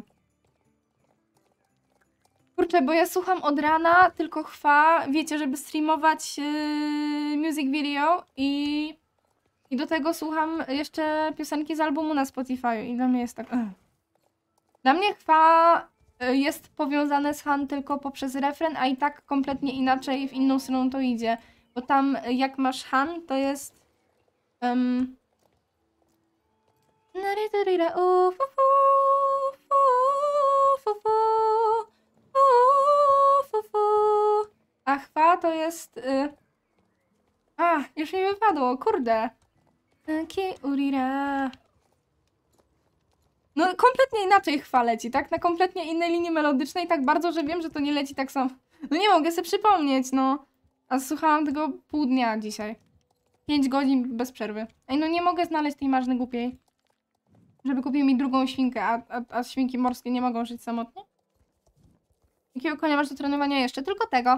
Kurczę, bo ja słucham od rana tylko Chwa, wiecie, żeby streamować music video i do tego słucham jeszcze piosenki z albumu na Spotify i dla mnie jest tak... Dla mnie Chwa jest powiązane z Han tylko poprzez refren, a i tak kompletnie inaczej w inną stronę to idzie. Bo tam jak masz Han, to jest... A Chwa to jest... już mi wypadło, kurde. No kompletnie inaczej Chwa leci, tak? Na kompletnie innej linii melodycznej, tak bardzo, że wiem, że to nie leci tak samo. No nie mogę sobie przypomnieć, no. A słuchałam tego pół dnia dzisiaj. 5 godzin bez przerwy. Ej, no nie mogę znaleźć tej marzny głupiej. Żeby kupił mi drugą świnkę, a świnki morskie nie mogą żyć samotnie? Jakiego konia masz do trenowania jeszcze? Tylko tego.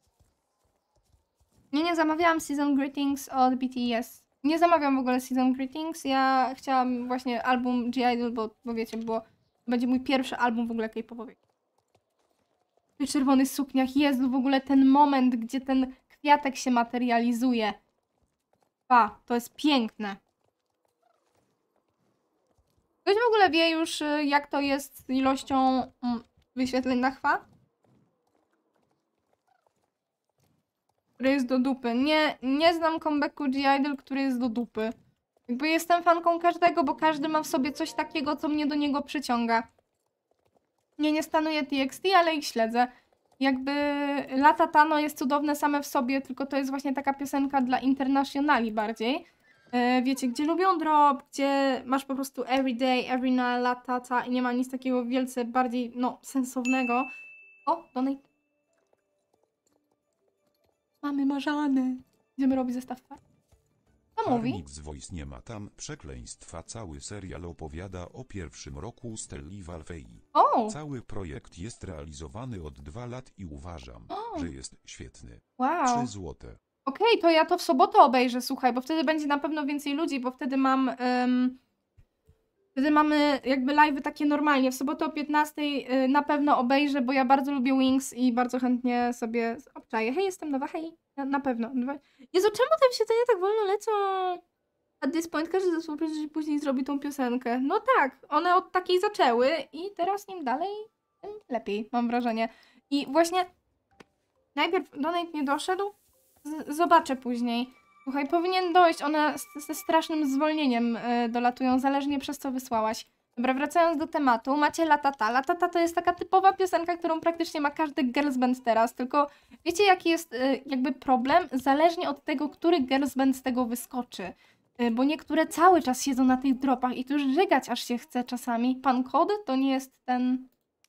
Nie zamawiałam Season Greetings od BTS. Nie zamawiam w ogóle Season Greetings. Ja chciałam właśnie album G-Idol, bo wiecie, bo będzie mój pierwszy album w ogóle K-popowy. W czerwonych sukniach. Jezu, w ogóle ten moment, gdzie ten kwiatek się materializuje. To jest piękne. Ktoś w ogóle wie już, jak to jest z ilością wyświetleń na Chwa? Który jest do dupy. Nie znam comebacku G-Idol, który jest do dupy. Jakby jestem fanką każdego, bo każdy ma w sobie coś takiego, co mnie do niego przyciąga. Nie stanuję TXT, ale ich śledzę. Jakby Lata Tano jest cudowne same w sobie, tylko to jest właśnie taka piosenka dla internationali bardziej. Wiecie, gdzie lubią drop, gdzie masz po prostu everyday, every night, latata i nie ma nic takiego wielce bardziej, no, sensownego. O, donate. Mamy marzane. Idziemy robić zestaw far. Co mówi? Armix Voice nie ma tam przekleństwa. Cały serial opowiada o pierwszym roku Stelli Valvei. O! Cały projekt jest realizowany od 2 lat i uważam, że jest świetny. Wow. 3 złote. Okej, to ja to w sobotę obejrzę, słuchaj, bo wtedy będzie na pewno więcej ludzi, bo wtedy mam... Wtedy mamy jakby live'y takie normalnie. W sobotę o 15 na pewno obejrzę, bo ja bardzo lubię Wings i bardzo chętnie sobie obczaję. Hej, jestem nowa, hej. Na pewno. Jezu, czemu te wyświetlenia tak wolno lecą? At this point każdy zespół później zrobi tą piosenkę. No tak, one od takiej zaczęły i teraz im dalej, tym lepiej, mam wrażenie. I właśnie najpierw donate nie doszedł, zobaczę później. Słuchaj, powinien dojść, one ze strasznym zwolnieniem dolatują, zależnie przez co wysłałaś. Dobra, wracając do tematu, macie Latata. Latata to jest taka typowa piosenka, którą praktycznie ma każdy girls band teraz, tylko wiecie jaki jest jakby problem? Zależnie od tego, który girls band z tego wyskoczy. Bo niektóre cały czas siedzą na tych dropach i tu już żygać aż się chce czasami. Pan Kod to nie jest ten...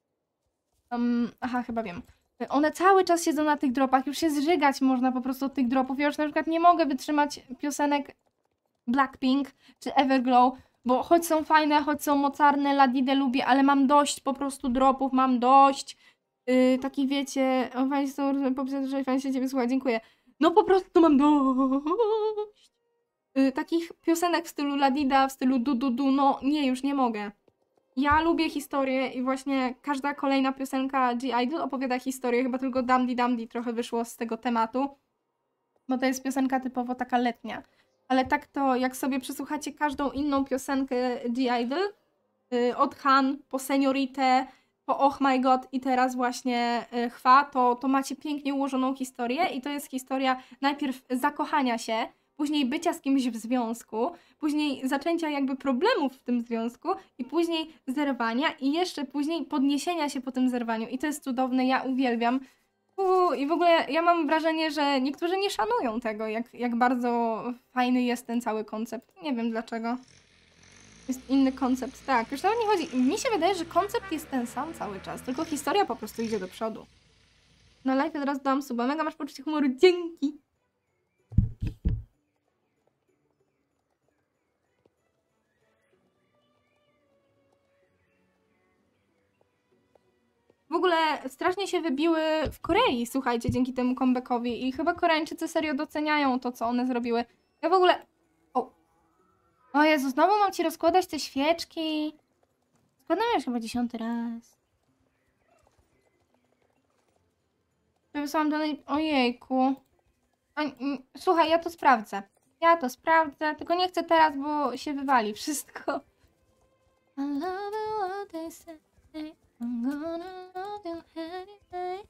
aha, chyba wiem. One cały czas siedzą na tych dropach, już się zżygać można po prostu od tych dropów. Ja już na przykład nie mogę wytrzymać piosenek Blackpink czy Everglow, bo choć są fajne, choć są mocarne, Ladidę lubię, ale mam dość po prostu dropów, mam dość takich wiecie, fajnie są popisać, że fajnie się ciebie słucha, dziękuję. No po prostu mam dość takich piosenek w stylu Ladida, w stylu du, no nie, już nie mogę. Ja lubię historię i właśnie każda kolejna piosenka G-Idol opowiada historię, chyba tylko Damdi Damdi trochę wyszło z tego tematu, bo to jest piosenka typowo taka letnia. Ale tak to, jak sobie przesłuchacie każdą inną piosenkę G-Idol, od Han po Senioritę, po Oh My God i teraz właśnie Chwa, to macie pięknie ułożoną historię i to jest historia najpierw zakochania się, później bycia z kimś w związku, później zaczęcia jakby problemów w tym związku i później zerwania i jeszcze później podniesienia się po tym zerwaniu. I to jest cudowne, ja uwielbiam. I w ogóle ja mam wrażenie, że niektórzy nie szanują tego, jak bardzo fajny jest ten cały koncept. Nie wiem dlaczego. Jest inny koncept, tak. Już nawet nie chodzi. Mi się wydaje, że koncept jest ten sam cały czas, tylko historia po prostu idzie do przodu. No live od razu dałam suba. Mega masz poczucie humoru. Dzięki! W ogóle strasznie się wybiły w Korei, słuchajcie, dzięki temu comebackowi. I chyba Koreańczycy serio doceniają to, co one zrobiły. Ja w ogóle... O Jezu, znowu mam ci rozkładać te świeczki. Składam już chyba 10. raz. Wysłałam do niej... Ojejku. Słuchaj, ja to sprawdzę. Tylko nie chcę teraz, bo się wywali wszystko. I love what they say. I'm gonna love you anyway.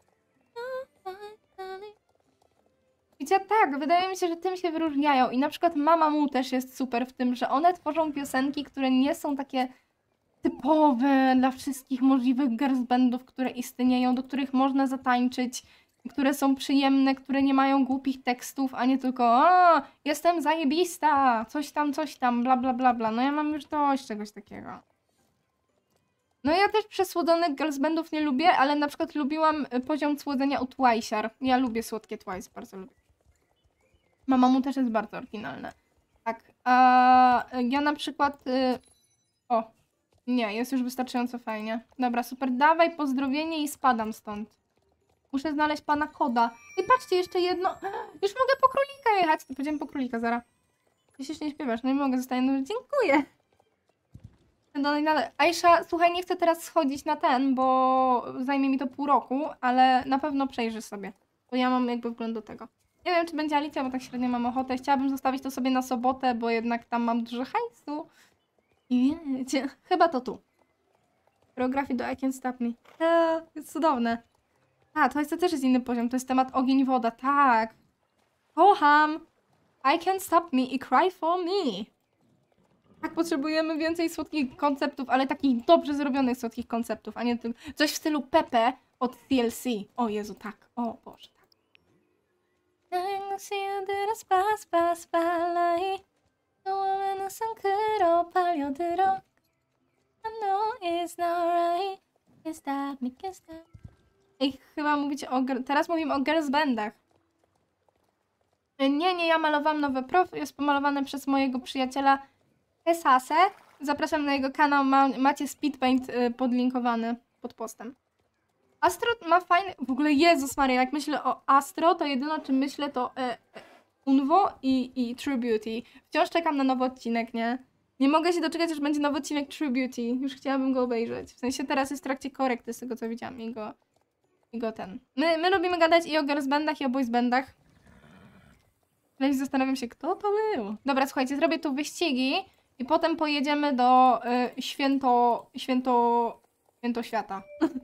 Wiecie, tak, wydaje mi się, że tym się wyróżniają i na przykład Mamamoo też jest super w tym, że one tworzą piosenki, które nie są takie typowe dla wszystkich możliwych girls bandów, które istnieją, do których można zatańczyć, które są przyjemne, które nie mają głupich tekstów, a nie tylko jestem zajebista, coś tam, bla bla bla bla. No ja mam już dość czegoś takiego. No ja też przesłodzonych girls bandów nie lubię, ale na przykład lubiłam poziom słodzenia u Twice'ar. Ja lubię słodkie Twice, bardzo lubię. Mamamoo też jest bardzo oryginalne. Tak, a ja na przykład... Nie, jest już wystarczająco fajnie. Dobra, super, dawaj pozdrowienie i spadam stąd. Muszę znaleźć pana Koda. I patrzcie, jeszcze jedno... Już mogę po królika jechać. Powiedziałem po królika, Zara. Ty się nie śpiewasz, no i mogę, zostaję. No, dziękuję. Aisha, słuchaj, nie chcę teraz schodzić na ten, bo zajmie mi to pół roku, ale na pewno przejrzysz sobie. Bo ja mam jakby wgląd do tego. Nie wiem, czy będzie Alicja, bo tak średnio mam ochotę. Chciałabym zostawić to sobie na sobotę, bo jednak tam mam dużo hajsu. I wiecie, chyba to tu. Choreografii do I Can't Stop Me. Jest cudowne. To też jest inny poziom. To jest temat ogień, woda. Tak. Kocham. I Can't Stop Me i Cry For Me. Tak, potrzebujemy więcej słodkich konceptów, ale takich dobrze zrobionych słodkich konceptów, a nie tylko coś w stylu Pepe od TLC. O Jezu, tak. O Boże, tak. Ej, chyba mówicie o... Teraz mówimy o girls bandach. Nie, ja malowałam nowe profil. Jest pomalowane przez mojego przyjaciela Esase. Zapraszam na jego kanał. Macie speedpaint podlinkowany pod postem. Astro ma fajny... W ogóle Jezus Maria, jak myślę o Astro, to jedyne o czym myślę to Unwo i True Beauty. Wciąż czekam na nowy odcinek, nie? Nie mogę się doczekać, aż będzie nowy odcinek True Beauty. Już chciałabym go obejrzeć. W sensie teraz jest w trakcie korekty z tego, co widziałam. I go ten. My lubimy gadać i o girls bandach, i o boys bandach. Ale zastanawiam się, kto to był. Dobra, słuchajcie, zrobię tu wyścigi i potem pojedziemy do święto świata.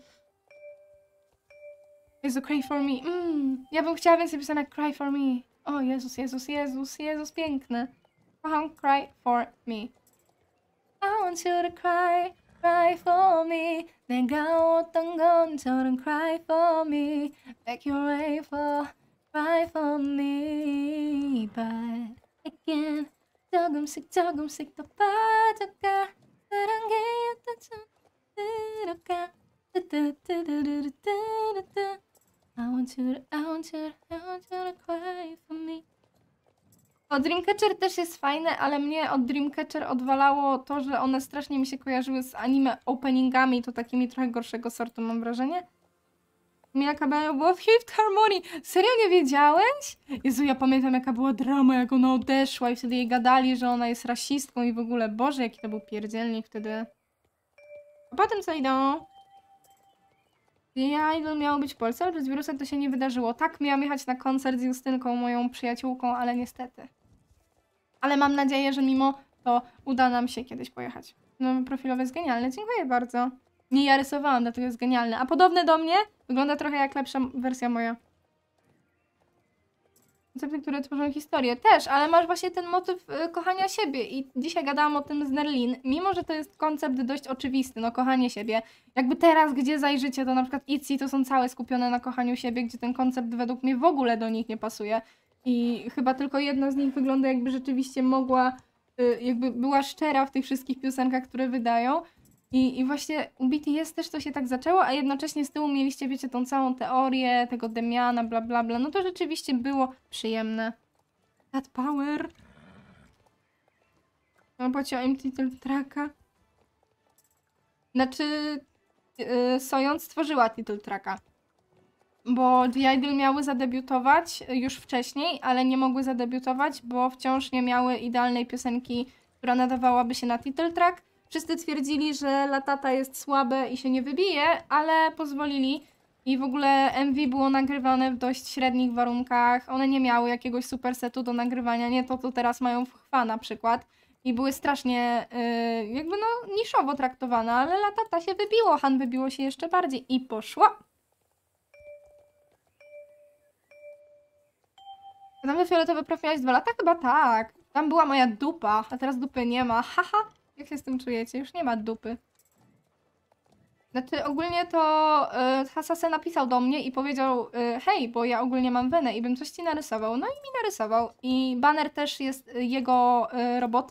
Jezu, Cry For Me. Ja bym chciała więcej piosenek Cry For Me. O Jezus, piękne. Kocham Cry For Me. I want you to cry for me. 내가 어떤 건처럼 cry for me. Make your way for cry for me. But again, 조금씩 더 빠져가. 사랑해 어떤 들어가. I want you to cry for me. O, Dreamcatcher też jest fajne, ale mnie od Dreamcatcher odwalało to, że one strasznie mi się kojarzyły z anime openingami, to takimi trochę gorszego sortu, mam wrażenie. Mia Cabello była w Fifth Harmony. Serio nie wiedziałeś? Jezu, ja pamiętam jaka była drama, jak ona odeszła i wtedy jej gadali, że ona jest rasistką i w ogóle, Boże, jaki to był pierdzielnik wtedy. A potem co idą? Ja Idol miało być w Polsce, ale przez wirusem to się nie wydarzyło. Tak, miałam jechać na koncert z Justynką, moją przyjaciółką, ale niestety. Ale mam nadzieję, że mimo to uda nam się kiedyś pojechać. No, profilowe jest genialne, dziękuję bardzo. Nie ja rysowałam, dlatego jest genialne. A podobne do mnie? Wygląda trochę jak lepsza wersja moja. Koncepty, które tworzą historię. Też, ale masz właśnie ten motyw kochania siebie. I dzisiaj gadałam o tym z Nerlin. Mimo, że to jest koncept dość oczywisty, no kochanie siebie. Jakby teraz, gdzie zajrzycie, to na przykład ITZY to są całe skupione na kochaniu siebie, gdzie ten koncept według mnie w ogóle do nich nie pasuje. I chyba tylko jedna z nich wygląda jakby rzeczywiście mogła jakby była szczera w tych wszystkich piosenkach, które wydają. I właśnie u BTS też to się tak zaczęło, a jednocześnie z tyłu mieliście, wiecie, tą całą teorię tego Demiana, bla bla bla. No to rzeczywiście było przyjemne. Cat Power. No bo ci o im title tracka. Znaczy... Soyeon stworzyła title tracka. Bo G-Idol miały zadebiutować już wcześniej, ale nie mogły zadebiutować, bo wciąż nie miały idealnej piosenki, która nadawałaby się na title track. Wszyscy twierdzili, że Latata jest słabe i się nie wybije, ale pozwolili. I w ogóle MV było nagrywane w dość średnich warunkach. One nie miały jakiegoś super setu do nagrywania, nie to, co teraz mają w Chwa na przykład. I były strasznie jakby no niszowo traktowane, ale Latata się wybiło, Han wybiło się jeszcze bardziej i poszło. Tam fioletowy prof miałeś 2 lata? Chyba tak. Tam była moja dupa, a teraz dupy nie ma. Haha, jak się z tym czujecie? Już nie ma dupy. Znaczy ogólnie to Hasase napisał do mnie i powiedział hej, bo ja ogólnie mam wenę i bym coś ci narysował. No i mi narysował. I baner też jest jego roboty.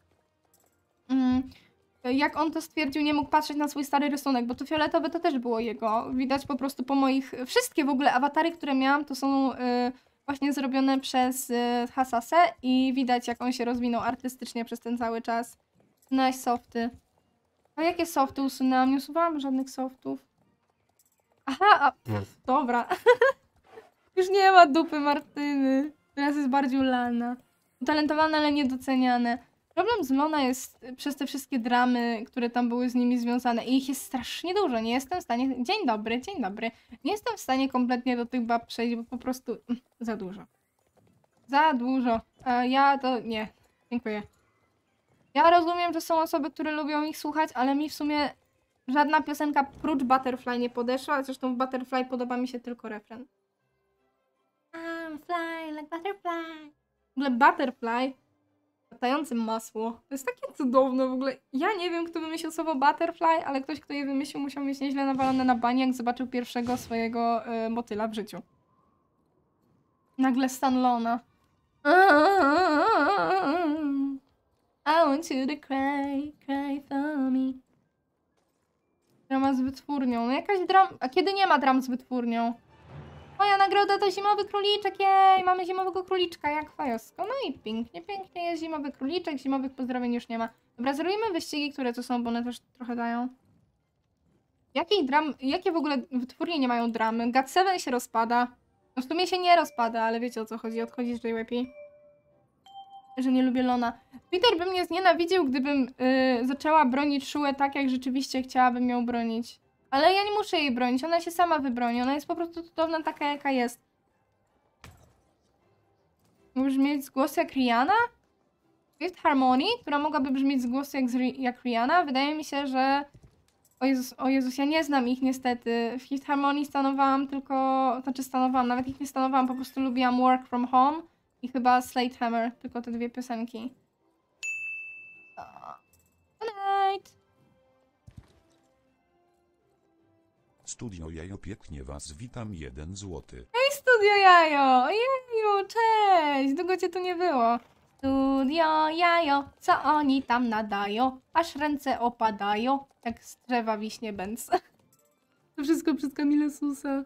Jak on to stwierdził, nie mógł patrzeć na swój stary rysunek, bo to fioletowe to też było jego. Widać po prostu po moich... Wszystkie w ogóle awatary, które miałam, to są właśnie zrobione przez Hasase i widać, jak on się rozwinął artystycznie przez ten cały czas. Nice softy. A jakie softy usunęłam? Nie usuwałam żadnych softów. Aha, dobra. Już nie ma dupy Martyny. Teraz jest bardziej ulana. Utalentowane, ale niedoceniane. Problem z Lona jest przez te wszystkie dramy, które tam były z nimi związane. I ich jest strasznie dużo. Nie jestem w stanie... Dzień dobry, dzień dobry. Nie jestem w stanie kompletnie do tych bab przejść, bo po prostu... Za dużo. Za dużo. Ja to... Nie. Dziękuję. Ja rozumiem, że są osoby, które lubią ich słuchać, ale mi w sumie żadna piosenka prócz Butterfly nie podeszła. Zresztą w Butterfly podoba mi się tylko refren. I'm flying like butterfly. W ogóle Butterfly, latające masło, to jest takie cudowne w ogóle. Ja nie wiem, kto wymyślił słowo Butterfly, ale ktoś, kto je wymyślił, musiał mieć nieźle nawalone na bani, jak zobaczył pierwszego swojego motyla w życiu. Nagle stan Lona. I want you to cry, cry for me. Drama z wytwórnią. No jakaś drama... A kiedy nie ma dram z wytwórnią? Moja nagroda to zimowy króliczek, jej! Mamy zimowego króliczka, jak fajosko. No i pięknie, pięknie jest zimowy króliczek, zimowych pozdrowień już nie ma. Dobra, zrobimy wyścigi, które tu są, bo one też trochę dają. Jakie w ogóle wytwórnie nie mają dramy? GOT7 się rozpada. No w sumie się nie rozpada, ale wiecie o co chodzi, odchodzisz JYP. Że nie lubię Lona. Peter by mnie znienawidził, gdybym zaczęła bronić Shuę tak, jak rzeczywiście chciałabym ją bronić. Ale ja nie muszę jej bronić, ona się sama wybroni. Ona jest po prostu cudowna taka, jaka jest. Możesz mieć z głosu jak Rihanna? Fifth Harmony, która mogłaby brzmieć z głosu jak Rihanna. Wydaje mi się, że... O Jezus, ja nie znam ich niestety. W Fifth Harmony stanowałam tylko... Znaczy stanowałam, nawet ich nie stanowałam, po prostu lubiłam Work From Home i chyba Slate Hammer, tylko te dwie piosenki. Good night! Studio Jajo pięknie was witam 1 złoty. Hej Studio Jajo! Ojeju, cześć! Długo cię tu nie było. Studio Jajo, co oni tam nadają? Aż ręce opadają, jak z drzewa wiśnie bęc. To wszystko przez Kamilę Susa.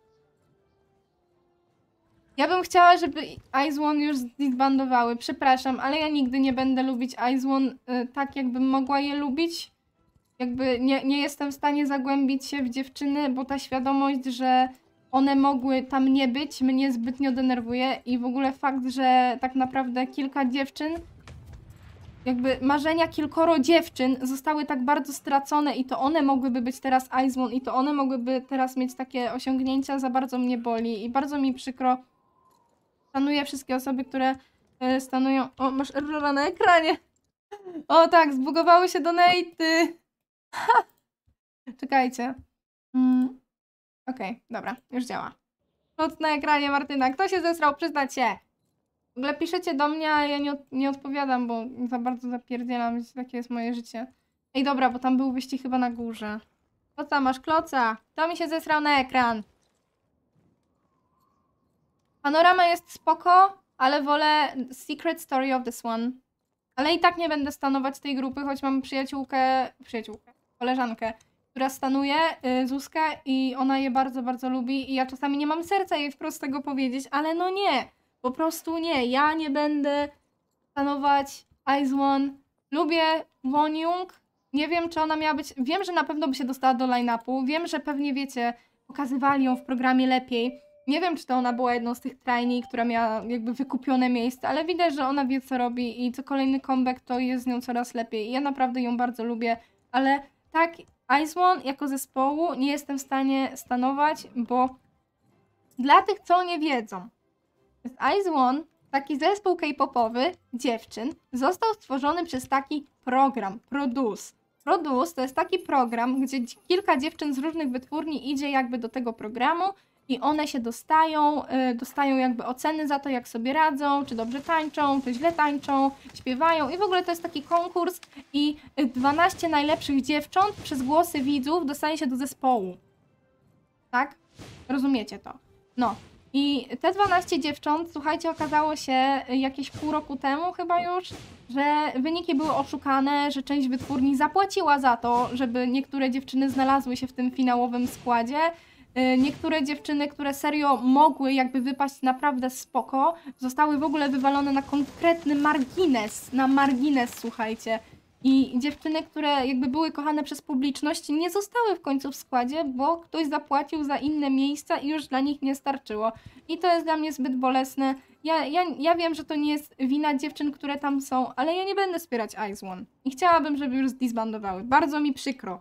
Ja bym chciała, żeby IZ*ONE już zdisbandowały. Przepraszam, ale ja nigdy nie będę lubić IZ*ONE tak, jakbym mogła je lubić. Jakby nie jestem w stanie zagłębić się w dziewczyny, bo ta świadomość, że one mogły tam nie być, mnie zbytnio denerwuje i w ogóle fakt, że tak naprawdę kilka dziewczyn, jakby marzenia kilkoro dziewczyn zostały tak bardzo stracone i to one mogłyby być teraz IZ*ONE i to one mogłyby teraz mieć takie osiągnięcia, za bardzo mnie boli i bardzo mi przykro. Szanuję wszystkie osoby, które stanują... O, masz errora na ekranie! O tak, zbugowały się donaty! Czekajcie. Okej, dobra, już działa. Plot na ekranie, Martyna. Kto się zesrał? Przyznać się! W ogóle piszecie do mnie, a ja nie odpowiadam, bo za bardzo zapierdzielam, więc takie jest moje życie. Ej, dobra, bo tam był wyścig chyba na górze. Kloca, masz kloca! Kto mi się zesrał na ekran? Panorama jest spoko, ale wolę Secret Story of the Swan. Ale i tak nie będę stanować tej grupy, choć mam koleżankę, która stanuje, Zuzkę, i ona je bardzo, bardzo lubi i ja czasami nie mam serca jej wprost tego powiedzieć, ale no nie, po prostu nie, ja nie będę stanować IZ*ONE. Lubię Wonyoung, nie wiem, czy ona miała być, wiem, że na pewno by się dostała do line-upu, wiem, że pewnie, wiecie, pokazywali ją w programie lepiej. Nie wiem, czy to ona była jedną z tych trainee, która miała jakby wykupione miejsce, ale widać, że ona wie, co robi i co kolejny comeback to jest z nią coraz lepiej. I ja naprawdę ją bardzo lubię, ale tak, IZ*ONE jako zespołu nie jestem w stanie stanować, bo dla tych, co nie wiedzą, jest IZ*ONE, taki zespół K-popowy dziewczyn, został stworzony przez taki program, Produce. Produce to jest taki program, gdzie kilka dziewczyn z różnych wytwórni idzie jakby do tego programu i one się dostają jakby oceny za to, jak sobie radzą, czy dobrze tańczą, czy źle tańczą, śpiewają i w ogóle to jest taki konkurs i 12 najlepszych dziewcząt przez głosy widzów dostaje się do zespołu. Tak? Rozumiecie to? No. I te 12 dziewcząt, słuchajcie, okazało się jakieś pół roku temu chyba już, że wyniki były oszukane, że część wytwórni zapłaciła za to, żeby niektóre dziewczyny znalazły się w tym finałowym składzie. Niektóre dziewczyny, które serio mogły jakby wypaść naprawdę spoko, zostały w ogóle wywalone na konkretny margines, słuchajcie. I dziewczyny, które jakby były kochane przez publiczność, nie zostały w końcu w składzie, bo ktoś zapłacił za inne miejsca i już dla nich nie starczyło. I to jest dla mnie zbyt bolesne. Ja wiem, że to nie jest wina dziewczyn, które tam są, ale ja nie będę wspierać IZ*ONE. I chciałabym, żeby już zdisbandowały. Bardzo mi przykro.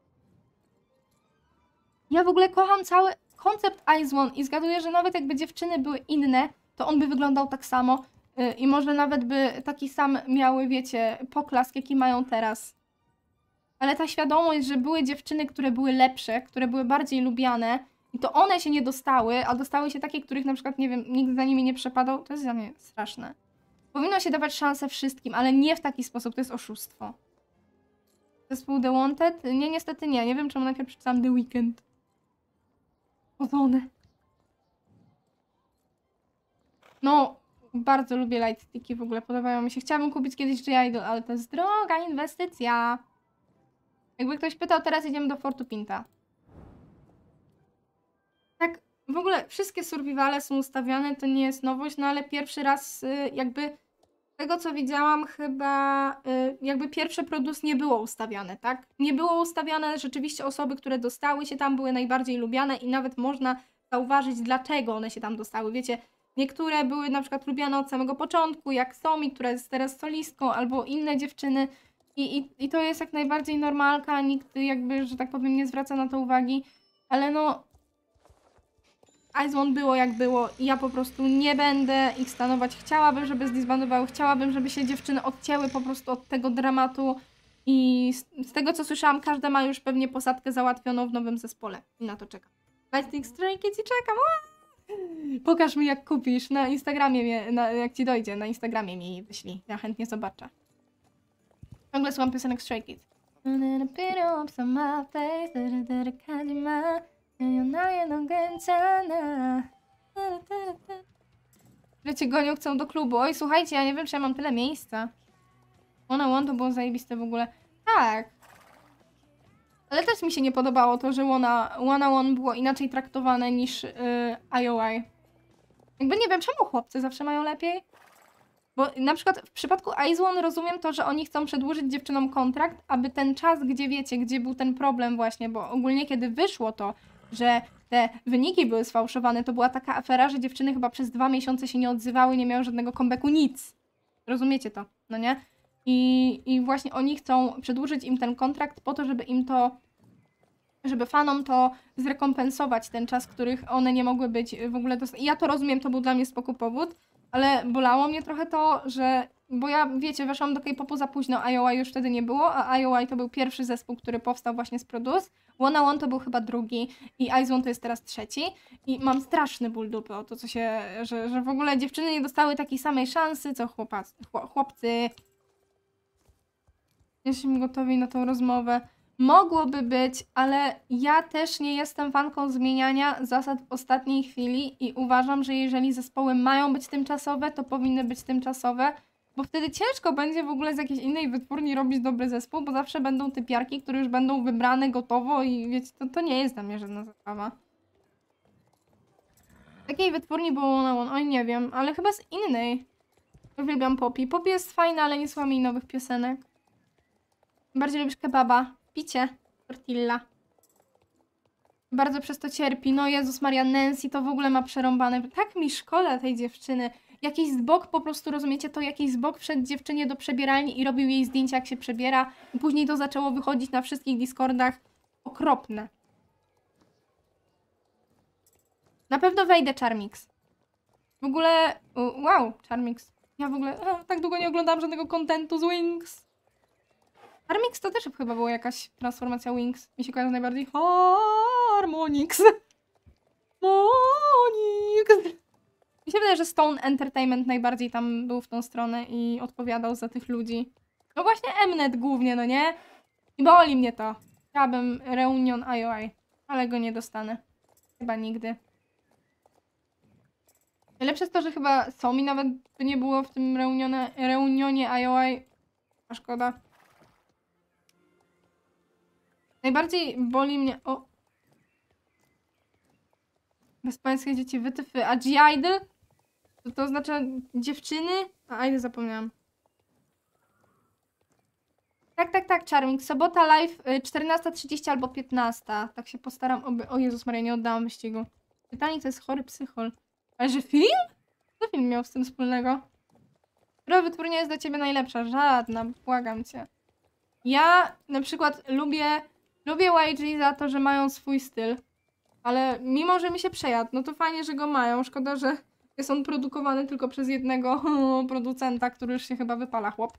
Ja w ogóle kocham cały koncept IZ*ONE i zgaduję, że nawet jakby dziewczyny były inne, to on by wyglądał tak samo i może nawet by taki sam miały, wiecie, poklask, jaki mają teraz. Ale ta świadomość, że były dziewczyny, które były lepsze, które były bardziej lubiane i to one się nie dostały, a dostały się takie, których na przykład, nie wiem, nikt za nimi nie przepadał, to jest dla mnie straszne. Powinno się dawać szansę wszystkim, ale nie w taki sposób, to jest oszustwo. Zespół The Wanted? Nie, niestety nie. Nie wiem, czemu najpierw przeczytałam The Weeknd. Ozone. No, bardzo lubię lightsticki, w ogóle podobają mi się. Chciałabym kupić kiedyś G-Idol, ale to jest droga inwestycja. Jakby ktoś pytał, teraz idziemy do Fortu Pinta. Tak, w ogóle wszystkie survivale są ustawiane, to nie jest nowość, no ale pierwszy raz jakby z tego, co widziałam, chyba jakby pierwsze Produce nie było ustawiane, tak? Nie było ustawiane, rzeczywiście osoby, które dostały się tam, były najbardziej lubiane i nawet można zauważyć, dlaczego one się tam dostały. Wiecie, niektóre były na przykład lubiane od samego początku, jak Somi, która jest teraz solistką, albo inne dziewczyny. I to jest jak najbardziej normalka, nikt jakby, że tak powiem, nie zwraca na to uwagi, ale no IZ*ONE było jak było i ja po prostu nie będę ich stanować. Chciałabym, żeby zdisbandowały, chciałabym, żeby się dziewczyny odcięły po prostu od tego dramatu i z tego, co słyszałam, każda ma już pewnie posadkę załatwioną w nowym zespole i na to czekam. Lightning Stray Kids i czekam! Pokaż mi, jak kupisz na Instagramie, jak ci dojdzie, na Instagramie mi wyślij, ja chętnie zobaczę. Ciągle słucham piosenek Stray Kids. Że cię gonią, chcą do klubu. Oj, słuchajcie, ja nie wiem, czy ja mam tyle miejsca. One to było zajebiste w ogóle. Tak. Ale też mi się nie podobało to, że One było inaczej traktowane niż IOI. Jakby nie wiem, czemu chłopcy zawsze mają lepiej? Bo na przykład w przypadku IZ*ONE rozumiem to, że oni chcą przedłużyć dziewczynom kontrakt, aby ten czas, gdzie wiecie, gdzie był ten problem właśnie, bo ogólnie kiedy wyszło to, że te wyniki były sfałszowane, to była taka afera, że dziewczyny chyba przez 2 miesiące się nie odzywały, nie miały żadnego comebacku, nic. Rozumiecie to, no nie? I właśnie oni chcą przedłużyć im ten kontrakt po to, żeby fanom to zrekompensować ten czas, których one nie mogły być w ogóle I ja to rozumiem, to był dla mnie spoko powód, ale bolało mnie trochę to, że... Bo ja, wiecie, weszłam do K-popu za późno, IOI już wtedy nie było, a IOI to był pierwszy zespół, który powstał właśnie z Produce. One to był chyba drugi i IZ*ONE to jest teraz trzeci. I mam straszny ból dupy o to, co się... Że w ogóle dziewczyny nie dostały takiej samej szansy, co chłopcy. Jesteśmy gotowi na tą rozmowę. Mogłoby być, ale ja też nie jestem fanką zmieniania zasad w ostatniej chwili i uważam, że jeżeli zespoły mają być tymczasowe, to powinny być tymczasowe, Bo wtedy ciężko będzie w ogóle z jakiejś innej wytwórni robić dobry zespół, bo zawsze będą typiarki, które już będą wybrane gotowo i wiecie, to nie jest dla mnie żadna zabawa. Takiej wytwórni było One, oj nie wiem, ale chyba z innej. Uwielbiam Poppy. Poppy jest fajna, ale nie słucham jej nowych piosenek. Bardziej lubisz kebaba. Picie. Tortilla. Bardzo przez to cierpi. No Jezus Maria, Nancy to w ogóle ma przerąbane. Tak mi szkoda tej dziewczyny. Jakiś zbok po prostu, rozumiecie to? Jakiś zbok wszedł dziewczynie do przebieralni i robił jej zdjęcia, jak się przebiera. I później to zaczęło wychodzić na wszystkich Discordach. Okropne. Na pewno wejdę, Charmix. W ogóle... Wow, Charmix. Ja w ogóle tak długo nie oglądałam żadnego kontentu z Wings. Harmonix to też chyba była jakaś transformacja Wings. Mi się kojarzy najbardziej Harmonix. Monix. Mi się wydaje, że Stone Entertainment najbardziej tam był w tą stronę i odpowiadał za tych ludzi. No właśnie Mnet głównie, no nie? I boli mnie to. Chciałabym Reunion IOI, ale go nie dostanę. Chyba nigdy. Najlepsze jest to, że chyba Somi nawet by nie było w tym reunionie IOI. A szkoda. Najbardziej boli mnie... O! Bezpańskie dzieci wytyfy. A G-Idol? To oznacza dziewczyny? A Idol zapomniałam. Tak, Charming. Sobota live 14:30 albo 15. Tak się postaram, oby... O Jezus Maria, nie oddałam wyścigu. Pytanie, to jest chory psychol. Ale że film? Co film miał z tym wspólnego? Która wytwórnia jest dla ciebie najlepsza? Żadna, błagam cię. Ja na przykład lubię YG za to, że mają swój styl. Ale mimo, że mi się przejadł, no to fajnie, że go mają. Szkoda, że jest on produkowany tylko przez jednego producenta, który już się chyba wypala, chłop.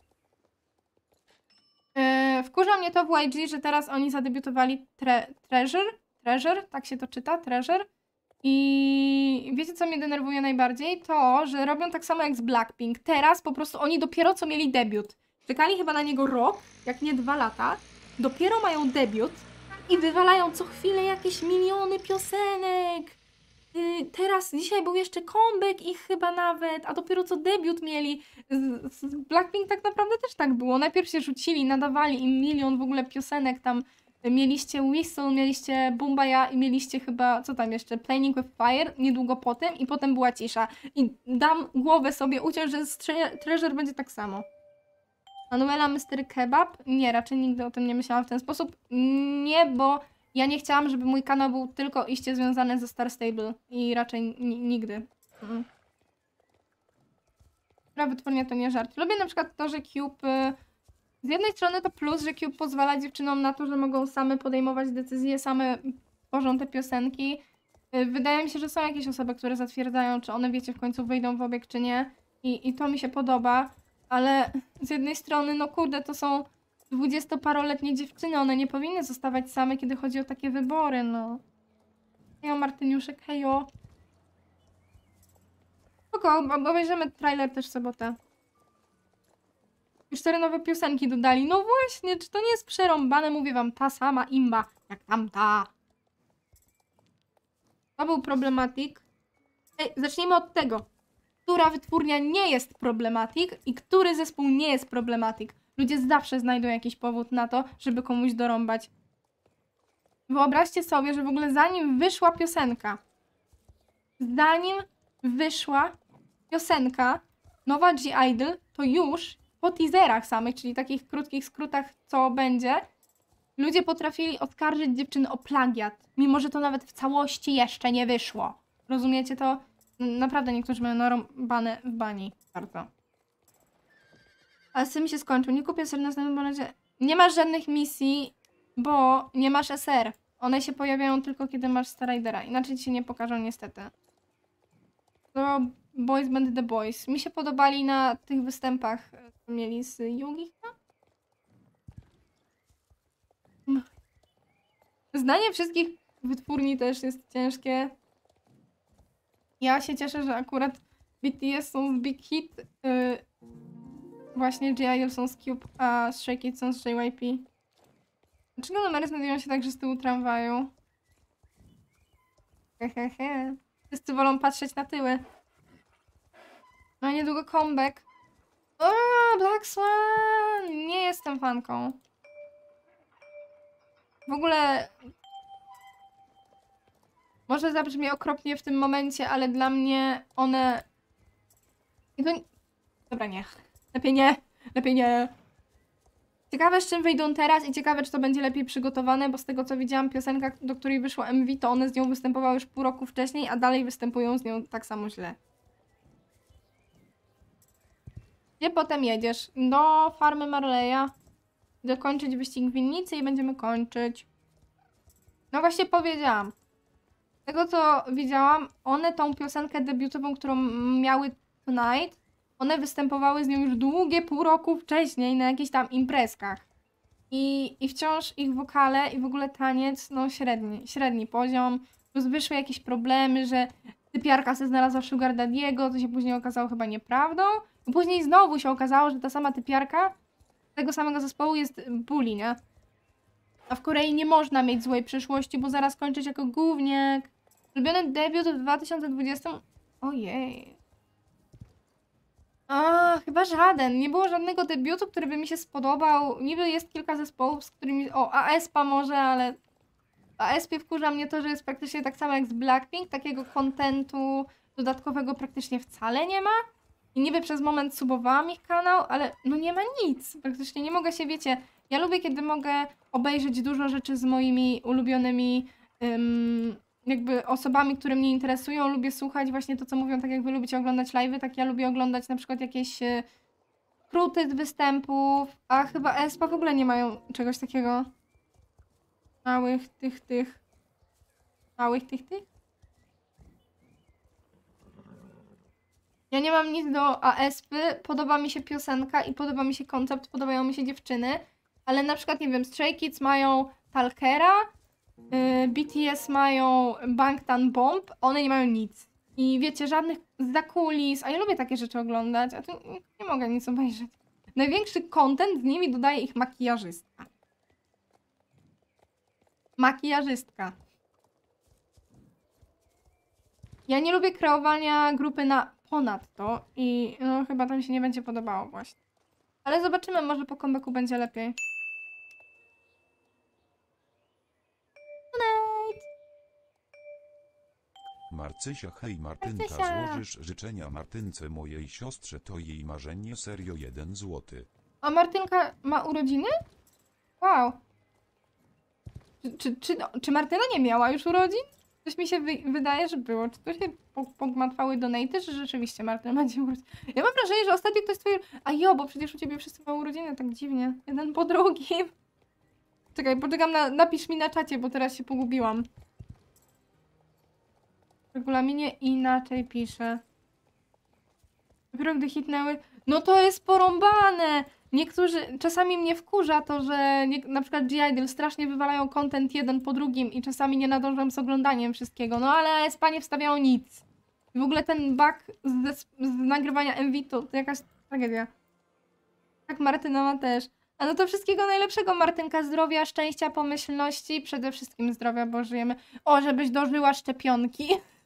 Wkurza mnie to w YG, że teraz oni zadebiutowali Treasure, tak się to czyta, Treasure. I wiecie, co mnie denerwuje najbardziej? To, że robią tak samo jak z Blackpink. Teraz po prostu oni dopiero co mieli debiut. Czekali chyba na niego rok, jak nie 2 lata. Dopiero mają debiut i wywalają co chwilę jakieś miliony piosenek. Teraz, dzisiaj był jeszcze comeback ich chyba nawet, a dopiero co debiut mieli. Z Blackpink tak naprawdę też tak było. Najpierw się rzucili, nadawali im milion w ogóle piosenek tam. Mieliście Whistle, mieliście Bumbaya i mieliście chyba, co tam jeszcze, Playing with Fire niedługo potem i potem była cisza. I dam głowę sobie uciąć, że z Treasure będzie tak samo. Manuela Mystery Kebab? Nie, raczej nigdy o tym nie myślałam w ten sposób. Nie, bo ja nie chciałam, żeby mój kanał był tylko iście związany ze Star Stable. I raczej nigdy. Wytwórnia to nie żart. Lubię na przykład to, że Cube... Z jednej strony to plus, że Cube pozwala dziewczynom na to, że mogą same podejmować decyzje, same tworzą te piosenki. Wydaje mi się, że są jakieś osoby, które zatwierdzają, czy one, wiecie, w końcu wyjdą w obieg, czy nie. I to mi się podoba. Ale z jednej strony, no kurde, to są 20-paroletnie dziewczyny, one nie powinny zostawać same, kiedy chodzi o takie wybory, no. Hejo Martyniuszek, hejo. Spoko, obejrzymy trailer też w sobotę. Już 4 nowe piosenki dodali. No właśnie, czy to nie jest przerąbane? Mówię wam, ta sama imba, jak tamta. To był problematik. Zacznijmy od tego. Która wytwórnia nie jest problematik i który zespół nie jest problematik. Ludzie zawsze znajdą jakiś powód na to, żeby komuś dorąbać. Wyobraźcie sobie, że w ogóle zanim wyszła piosenka, nowa G-Idol, to już po teaserach samych, czyli takich krótkich skrótach, co będzie, ludzie potrafili oskarżyć dziewczyny o plagiat, mimo że to nawet w całości jeszcze nie wyszło. Rozumiecie to? Naprawdę niektórzy mają narąbane w bani. Bardzo. Ale z tym się skończył. Nie kupię SR na następnym bonecie. Nie masz żadnych misji, bo nie masz SR. One się pojawiają tylko, kiedy masz Starridera. Inaczej ci się nie pokażą niestety. To Boys Band The Boys. Mi się podobali na tych występach, co mieli z Yugi. Zdanie wszystkich wytwórni też jest ciężkie. Ja się cieszę, że akurat BTS są z Big Hit. Właśnie G.I.L. są z Cube, a Stray Kids są z JYP. Dlaczego numery znajdują się także z tyłu tramwaju? Hehehe. Wszyscy wolą patrzeć na tyły. No a niedługo comeback. O, Black Swan! Nie jestem fanką. W ogóle... Może zabrzmi okropnie w tym momencie, ale dla mnie one... Dobra, nie. Lepiej nie. Lepiej nie. Ciekawe, z czym wyjdą teraz i ciekawe, czy to będzie lepiej przygotowane, bo z tego, co widziałam, piosenka, do której wyszło MV, to one z nią występowały już pół roku wcześniej, a dalej występują z nią tak samo źle. Gdzie potem jedziesz? Do farmy Marleya. Dokończyć wyścig w winnicy i będziemy kończyć. No właśnie powiedziałam. Z tego, co widziałam, one tą piosenkę debiutową, którą miały Tonight, one występowały z nią już długie pół roku wcześniej na jakichś tam imprezkach. I wciąż ich wokale i w ogóle taniec, no średni poziom. Plus wyszły jakieś problemy, że typiarka sobie znalazła Sugar Daddy'ego, co się później okazało chyba nieprawdą. I później znowu się okazało, że ta sama typiarka tego samego zespołu jest bully, nie? A w Korei nie można mieć złej przyszłości, bo zaraz kończyć jako gówniak. Ulubiony debiut w 2020... Ojej. A, chyba żaden. Nie było żadnego debiutu, który by mi się spodobał. Niby jest kilka zespołów, z którymi... O, aespa może, ale... W aespie wkurza mnie to, że jest praktycznie tak samo jak z Blackpink. Takiego kontentu dodatkowego praktycznie wcale nie ma. I niby przez moment subowałam ich kanał, ale no nie ma nic. Praktycznie nie mogę się, wiecie... Ja lubię, kiedy mogę obejrzeć dużo rzeczy z moimi ulubionymi... jakby osobami, które mnie interesują, lubię słuchać właśnie to, co mówią, tak jak wy lubicie oglądać live'y, tak ja lubię oglądać na przykład jakieś skróty z występów, a chyba aespa w ogóle nie mają czegoś takiego. Małych tych. Ja nie mam nic do aespy, podoba mi się piosenka i podoba mi się koncept, podobają mi się dziewczyny, ale na przykład, nie wiem, Stray Kids mają Talkera, BTS mają Bangtan Bomb, one nie mają nic. I wiecie, żadnych zakulis, a ja lubię takie rzeczy oglądać, a tu nie mogę nic obejrzeć. Największy content z nimi dodaje ich makijażystka. Makijażystka. Ja nie lubię kreowania grupy na ponadto i no chyba to mi się nie będzie podobało właśnie. Ale zobaczymy, może po comebacku będzie lepiej. Marcysia, hej Martynka, Marcysia! złożysz życzenia Martynce, mojej siostrze, to jej marzenie, serio 1 złoty. A Martynka ma urodziny? Wow. Czy Martyna nie miała już urodzin? Coś mi się wydaje, że było. Czy to się pogmatwały donaty, czy rzeczywiście Martyna będzie urodzin? Ja mam wrażenie, że ostatnio ktoś twój... A jo, bo przecież u ciebie wszyscy mają urodziny, tak dziwnie. Jeden po drugim. Czekaj, poczekam napisz mi na czacie, bo teraz się pogubiłam. W regulaminie inaczej pisze. Dopiero gdy hitnęły... No to jest porąbane! Niektórzy... Czasami mnie wkurza to, że na przykład G-Idol strasznie wywalają content jeden po drugim i czasami nie nadążam z oglądaniem wszystkiego. No ale ASP nie wstawiało nic. I w ogóle ten bug z nagrywania MV to jakaś tragedia. Tak, Martyna ma też. A no to wszystkiego najlepszego, Martynka. Zdrowia, szczęścia, pomyślności. Przede wszystkim zdrowia, bo żyjemy... O, żebyś dożyła szczepionki.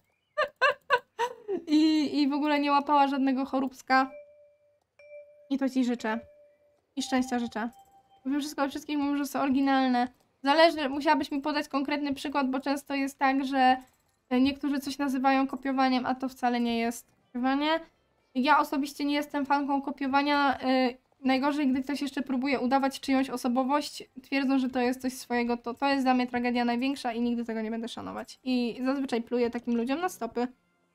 I w ogóle nie łapała żadnego choróbska. I to ci życzę. I szczęścia życzę. Wiem wszystko o wszystkich, mówię, że są oryginalne. Zależy, musiałabyś mi podać konkretny przykład, bo często jest tak, że niektórzy coś nazywają kopiowaniem, a to wcale nie jest kopiowanie. Ja osobiście nie jestem fanką kopiowania. Najgorzej, gdy ktoś jeszcze próbuje udawać czyjąś osobowość, twierdzą, że to jest coś swojego, to jest dla mnie tragedia największa i nigdy tego nie będę szanować. I zazwyczaj pluję takim ludziom na stopy.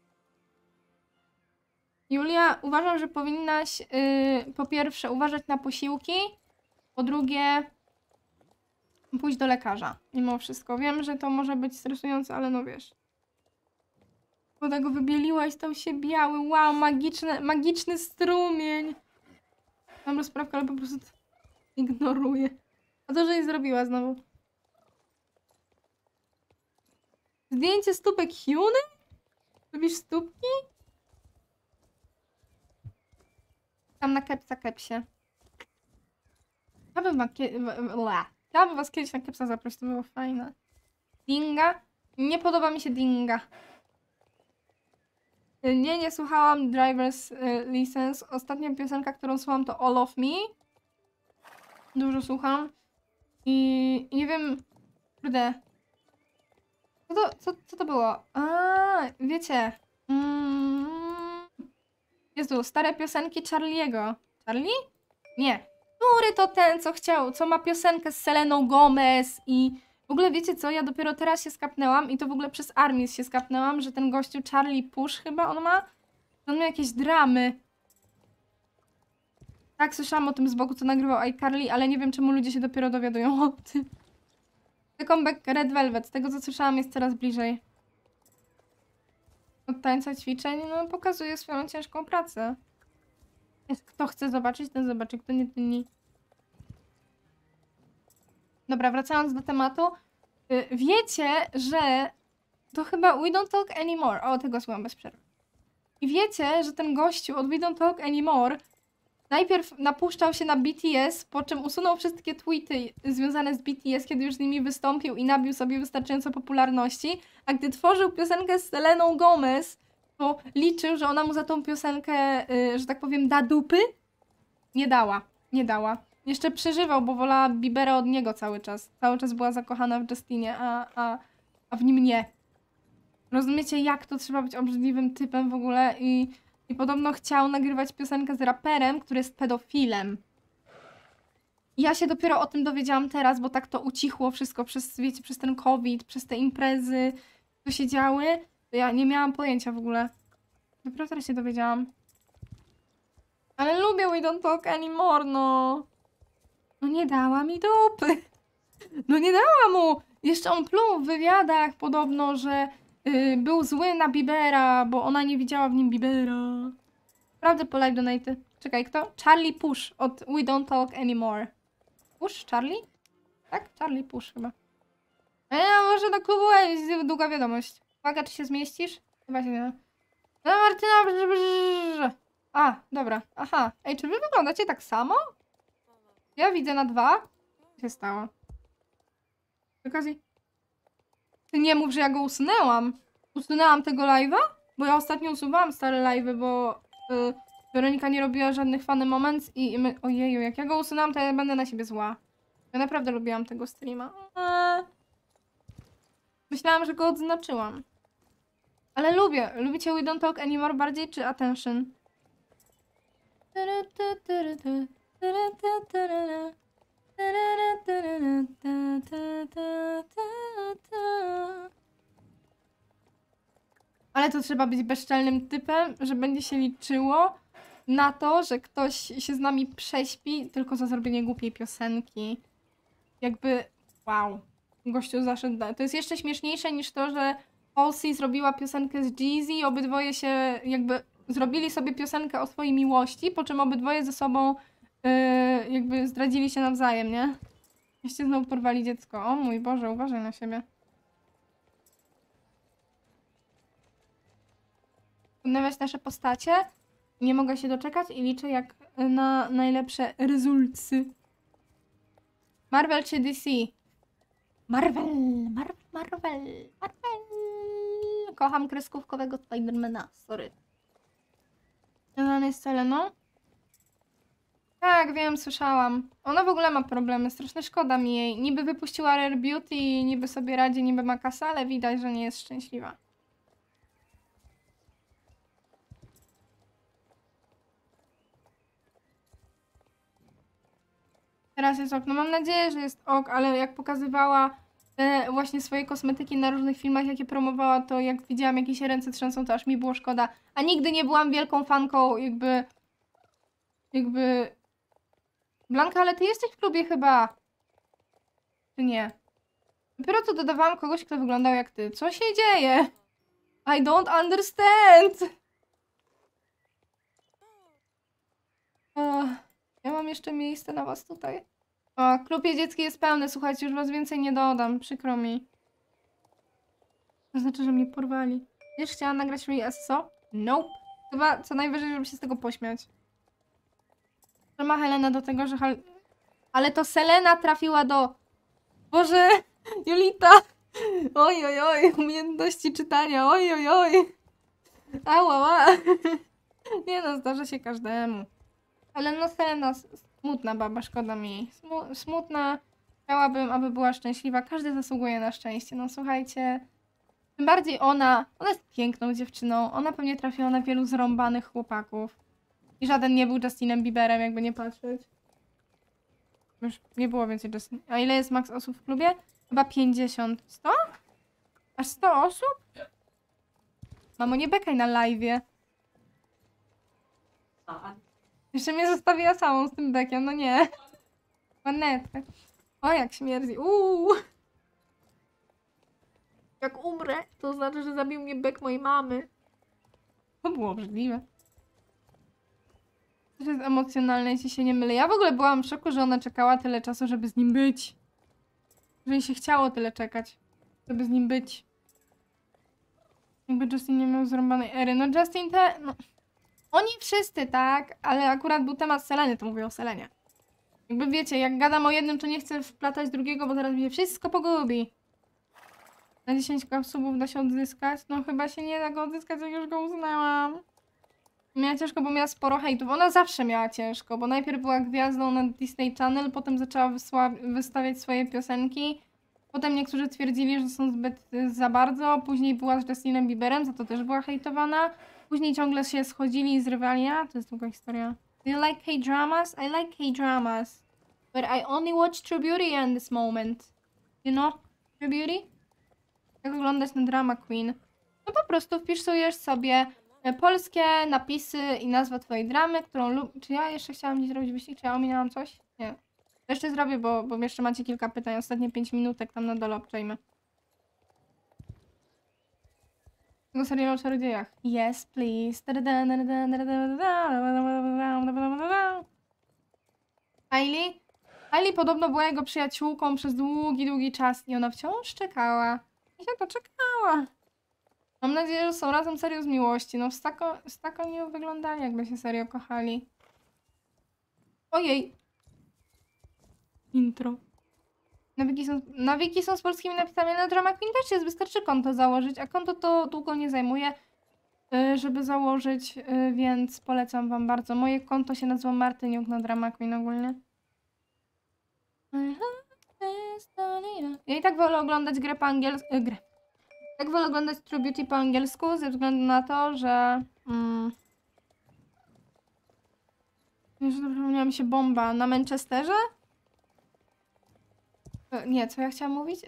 Julia, uważam, że powinnaś po pierwsze uważać na posiłki, po drugie pójść do lekarza. Mimo wszystko. Wiem, że to może być stresujące, ale no wiesz. Woda go wybieliła i stał się biały. Wow, magiczny strumień. Mam rozprawkę, ale po prostu ignoruję. A to, że jej zrobiła znowu. Zdjęcie stópek Hyuny? Robisz stópki? Tam na kepsie. Chciałabym was kiedyś na kepsa zaprosić, to było fajne. Dinga? Nie podoba mi się dinga. Nie słuchałam Driver's License. Ostatnia piosenka, którą słucham, to All of Me. Dużo słucham. I nie wiem... Kurde. Co to było? Wiecie. Jezu, stare piosenki Charlie'ego. Charlie? Nie. Który to ten, co ma piosenkę z Seleną Gomez i... W ogóle wiecie co, ja dopiero teraz się skapnęłam i to w ogóle przez Armis się skapnęłam, że ten gościu Charlie Push chyba on ma jakieś dramy. Tak, słyszałam o tym z boku, co nagrywał iCarly, ale nie wiem czemu ludzie się dopiero dowiadują o tym. The Comeback Red Velvet, z tego co słyszałam jest coraz bliżej. Od tańca ćwiczeń, no pokazuje swoją ciężką pracę. Kto chce zobaczyć, ten zobaczy, kto nie, ten nie. Dobra, wracając do tematu. Wiecie, że to chyba We Don't Talk Anymore. O, tego słucham bez przerwy. I wiecie, że ten gościu od We Don't Talk Anymore najpierw napuszczał się na BTS, po czym usunął wszystkie tweety związane z BTS, kiedy już z nimi wystąpił i nabił sobie wystarczająco popularności, a gdy tworzył piosenkę z Seleną Gomez, to liczył, że ona mu za tą piosenkę, że tak powiem, da dupy. Nie dała. Jeszcze przeżywał, bo wolała Biebera od niego cały czas. Cały czas była zakochana w Justinie, a w nim nie. Rozumiecie, jak to trzeba być obrzydliwym typem w ogóle i podobno chciał nagrywać piosenkę z raperem, który jest pedofilem. I ja się dopiero o tym dowiedziałam teraz, bo tak to ucichło wszystko wiecie, przez ten COVID, przez te imprezy, co się działy. To ja nie miałam pojęcia w ogóle. Dopiero teraz się dowiedziałam. Ale lubię We Don't Talk Anymore, no. No nie dała mi dupy. No nie dała mu. Jeszcze on pluł w wywiadach podobno, że był zły na Biebera, bo ona nie widziała w nim Biebera. Prawda po live donaty. Czekaj, kto? Charlie Push od We Don't Talk Anymore. Push? Charlie? Tak? Charlie Push chyba. Może do klubu jest długa wiadomość. Uwaga, czy się zmieścisz? Chyba się nie. No Martyna, dobra. Aha. Ej, czy wy wyglądacie tak samo? Ja widzę na 2. Co się stało? Z okazji... Ty nie mów, że ja go usunęłam. Usunęłam tego live'a? Bo ja ostatnio usuwałam stare live'y, bo Weronika nie robiła żadnych funny moments i my... Ojeju, jak ja go usunęłam, to ja będę na siebie zła. Ja naprawdę lubiłam tego streama. Myślałam, że go odznaczyłam. Ale lubię. Lubicie We Don't Talk Anymore bardziej, czy Attention? Ale to trzeba być bezczelnym typem, że będzie się liczyło na to, że ktoś się z nami prześpi tylko za zrobienie głupiej piosenki. Jakby, wow. Gościu zaszedł. To jest jeszcze śmieszniejsze niż to, że Halsey zrobiła piosenkę z Jeezy i obydwoje się jakby zrobili sobie piosenkę o swojej miłości, po czym obydwoje ze sobą jakby zdradzili się nawzajem, nie? Jeszcze znowu porwali dziecko. O mój Boże, uważaj na siebie. Odnawiać nasze postacie. Nie mogę się doczekać i liczę jak na najlepsze rezultsy. Marvel czy DC? Marvel. Kocham kreskówkowego Spidermana, sorry. Związany z Seleną? Tak, wiem, słyszałam. Ona w ogóle ma problemy, strasznie szkoda mi jej. Niby wypuściła Rare Beauty, niby sobie radzi, niby ma kasę, ale widać, że nie jest szczęśliwa. Teraz jest ok. No mam nadzieję, że jest ok, ale jak pokazywała te właśnie swoje kosmetyki na różnych filmach, jakie promowała, to jak widziałam, jakie się ręce trzęsą, to aż mi było szkoda. A nigdy nie byłam wielką fanką jakby... Blanka, ale ty jesteś w klubie chyba. Czy nie? Dopiero co dodawałam kogoś, kto wyglądał jak ty. Co się dzieje? I don't understand! Ja mam jeszcze miejsce na was tutaj. O, klub dziecki jest pełny, słuchajcie, już was więcej nie dodam, przykro mi. To znaczy, że mnie porwali. Wiesz, chciałam nagrać ReSSO? Nope. Chyba co najwyżej, żeby się z tego pośmiać. Że ma Helena do tego, że... Ale to Selena trafiła do... Boże, Julita! Oj, umiejętności czytania, oj. Ała. Nie no, zdarza się każdemu. Ale no Selena, smutna baba, szkoda mi jej. Smutna. Chciałabym, aby była szczęśliwa. Każdy zasługuje na szczęście. No słuchajcie. Tym bardziej ona jest piękną dziewczyną. Ona pewnie trafiła na wielu zrąbanych chłopaków. I żaden nie był Justinem Bieberem, jakby nie patrzeć. Już nie było więcej Justin. A ile jest max osób w klubie? Chyba 50. 100? Aż 100 osób? Mamo, nie bekaj na live'ie. Jeszcze mnie zostawiła samą z tym bekiem, no nie. Ładnetka. O, jak śmierdzi. Jak umrę, to znaczy, że zabił mnie bek mojej mamy. To było obrzydliwe. To jest emocjonalne, jeśli się nie mylę. Ja w ogóle byłam w szoku, że ona czekała tyle czasu, żeby z nim być. Że jej się chciało tyle czekać, żeby z nim być. Jakby Justin nie miał zrąbanej ery. No Justin no... Oni wszyscy, tak? Ale akurat był temat Seleny, to mówię o Selenie. Jakby wiecie, jak gadam o jednym, to nie chcę wplatać drugiego, bo teraz mi się wszystko pogubi. Na 10 subów da się odzyskać? No chyba się nie da go odzyskać, jak już go uznałam. Miała ciężko, bo miała sporo hejtów. Ona zawsze miała ciężko, bo najpierw była gwiazdą na Disney Channel, potem zaczęła wystawiać swoje piosenki. Potem niektórzy twierdzili, że są zbyt za bardzo. Później była z Justinem Bieberem, za to też była hejtowana. Później ciągle się schodzili i zrywali. To jest długa historia. Do you like K-dramas? I like K-dramas. But I only watch True Beauty in this moment. You know? True Beauty? Jak oglądać na Drama Queen? No po prostu wpisujesz sobie polskie napisy i nazwę twojej dramy, którą lubię. Czy ja jeszcze chciałam dziś zrobić wyścig? Czy ja ominęłam coś? Nie. To jeszcze zrobię, bo jeszcze macie kilka pytań. Ostatnie 5 minutek tam na dole obczajmy. Tego serialu o czarodziejach. Yes, please. Hailey podobno była jego przyjaciółką przez długi, długi czas i ona wciąż czekała. I się doczekała. Mam nadzieję, że są razem serio z miłości. No z taką nie wyglądali, jakby się serio kochali. Ojej. Intro. Nawiki są z polskimi napisami na Drama Queen też jest. Wystarczy konto założyć, a konto to długo nie zajmuje, żeby założyć, więc polecam wam bardzo. Moje konto się nazywa Martyniuk na Drama Queen ogólnie. Ja i tak wolę oglądać grę po angielsku. Tak wolę oglądać True Beauty po angielsku, ze względu na to, że... Już przypomniała mi się bomba na Manchesterze? Nie, co ja chciałam mówić?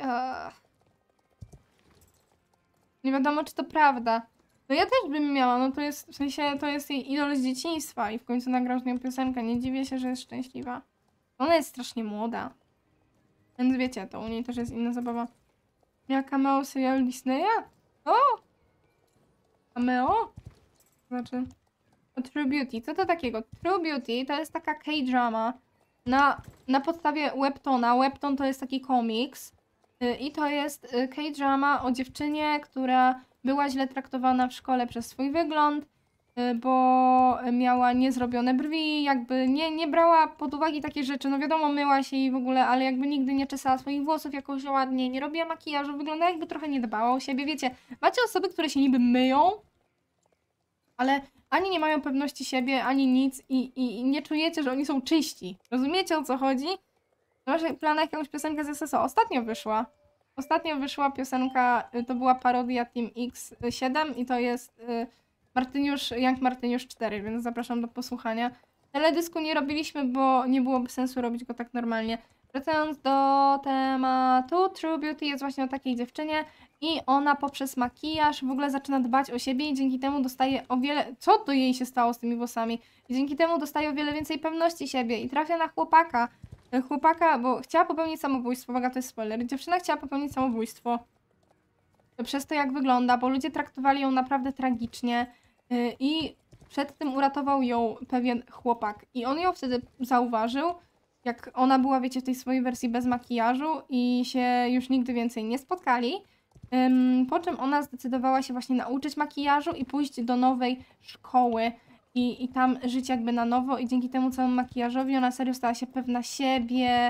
Nie wiadomo, czy to prawda. No ja też bym miała, no to jest, w sensie, to jest jej idol z dzieciństwa i w końcu nagrał z nią piosenkę. Nie dziwię się, że jest szczęśliwa. Ona jest strasznie młoda. Więc wiecie, to u niej też jest inna zabawa. Miała cameo serialu Disneya? O! Cameo? Znaczy... True Beauty. Co to takiego? True Beauty to jest taka K-drama na podstawie webtona. Webton to jest taki komiks i to jest K-drama o dziewczynie, która była źle traktowana w szkole przez swój wygląd, bo miała niezrobione brwi, jakby nie brała pod uwagę takie rzeczy. No wiadomo, myła się i w ogóle, ale jakby nigdy nie czesała swoich włosów jakoś ładnie, nie robiła makijażu, wygląda jakby trochę nie dbała o siebie. Wiecie, macie osoby, które się niby myją, ale ani nie mają pewności siebie, ani nic i nie czujecie, że oni są czyści. Rozumiecie, o co chodzi? Masz w planach jakąś piosenkę z SSO. Ostatnio wyszła piosenka, to była parodia Team X7 i to jest Young Martyniusz 4, więc zapraszam do posłuchania. Teledysku nie robiliśmy, bo nie byłoby sensu robić go tak normalnie. Wracając do tematu, True Beauty jest właśnie o takiej dziewczynie i ona poprzez makijaż w ogóle zaczyna dbać o siebie i dzięki temu dostaje o wiele... Co to jej się stało z tymi włosami? I dzięki temu dostaje o wiele więcej pewności siebie i trafia na chłopaka. Bo chciała popełnić samobójstwo, uwaga, to jest spoiler. Dziewczyna chciała popełnić samobójstwo. Przez to, jak wygląda, bo ludzie traktowali ją naprawdę tragicznie i przed tym uratował ją pewien chłopak. I on ją wtedy zauważył, jak ona była, wiecie, w tej swojej wersji bez makijażu i się już nigdy więcej nie spotkali. Po czym ona zdecydowała się właśnie nauczyć makijażu i pójść do nowej szkoły i tam żyć jakby na nowo i dzięki temu całemu makijażowi ona serio stała się pewna siebie,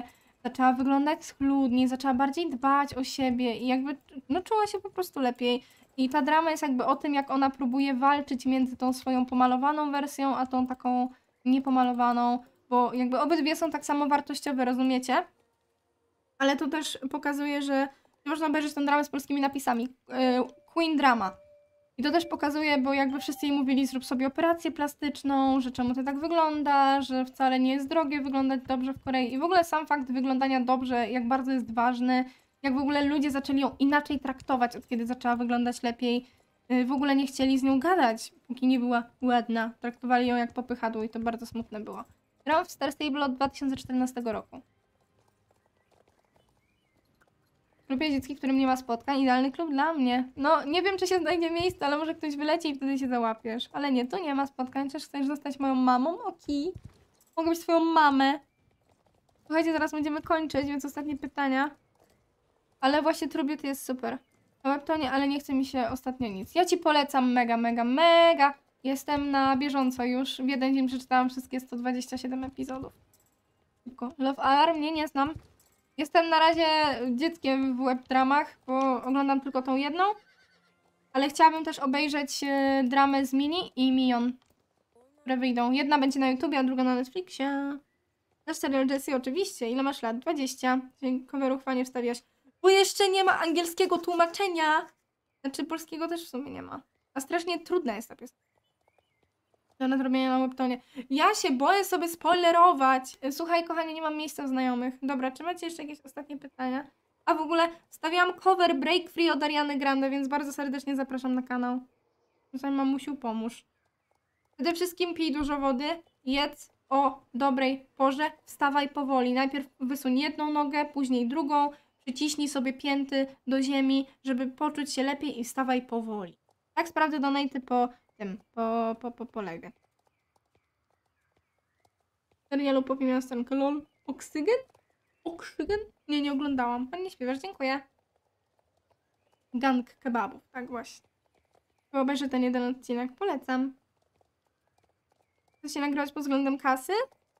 zaczęła wyglądać schludniej, zaczęła bardziej dbać o siebie i jakby no, czuła się po prostu lepiej. I ta drama jest jakby o tym, jak ona próbuje walczyć między tą swoją pomalowaną wersją, a tą taką niepomalowaną, bo jakby obydwie są tak samo wartościowe, rozumiecie? Ale to też pokazuje, że można obejrzeć tę dramę z polskimi napisami. Queen Drama. I to też pokazuje, bo jakby wszyscy jej mówili, zrób sobie operację plastyczną, że czemu ty tak wygląda, że wcale nie jest drogie wyglądać dobrze w Korei. I w ogóle sam fakt wyglądania dobrze, jak bardzo jest ważny, jak w ogóle ludzie zaczęli ją inaczej traktować, od kiedy zaczęła wyglądać lepiej. W ogóle nie chcieli z nią gadać, póki nie była ładna. Traktowali ją jak popychadło i to bardzo smutne było. Grałam w Star Stable od 2014 roku. W klubie dziecki, w którym nie ma spotkań, idealny klub dla mnie. No, nie wiem, czy się znajdzie miejsce, ale może ktoś wyleci i wtedy się załapiesz. Ale nie, tu nie ma spotkań. Czyż chcesz zostać moją mamą? Oki. Mogę być twoją mamę. Słuchajcie, zaraz będziemy kończyć, więc ostatnie pytania. Ale właśnie Tribute jest super. Na webtonie, ale nie chce mi się ostatnio nic. Ja ci polecam mega, mega, mega. Jestem na bieżąco już. W jeden dzień przeczytałam wszystkie 127 epizodów. Tylko Love Arm? Nie znam. Jestem na razie dzieckiem w webdramach, bo oglądam tylko tą jedną. Ale chciałabym też obejrzeć dramę z Mini i Mion, które wyjdą. Jedna będzie na YouTubie, a druga na Netflixie. Nasz serial Jessie oczywiście. Ile masz lat? 20. Coverów fajnie wstawiasz. Bo jeszcze nie ma angielskiego tłumaczenia. Znaczy polskiego też w sumie nie ma. A strasznie trudna jest ta piosenka. Do nadrobienia na webtonie. Ja się boję sobie spoilerować. Słuchaj, kochanie, nie mam miejsca w znajomych. Dobra, czy macie jeszcze jakieś ostatnie pytania? A w ogóle stawiałam cover Break Free od Ariany Grande, więc bardzo serdecznie zapraszam na kanał. Zanim mamusiu, pomóż. Przede wszystkim pij dużo wody, jedz o dobrej porze, wstawaj powoli. Najpierw wysuń jedną nogę, później drugą, przyciśnij sobie pięty do ziemi, żeby poczuć się lepiej i wstawaj powoli. Tak sprawdzę donaty po tym, po live'ie. Serialu popimiałam scenkę, lol. Oksygen? Oksygen? Nie oglądałam. Pan nie śpiewasz, dziękuję. Gang kebabów, tak właśnie. Obejrzę ten jeden odcinek, polecam. Chce się nagrywać pod względem kasy?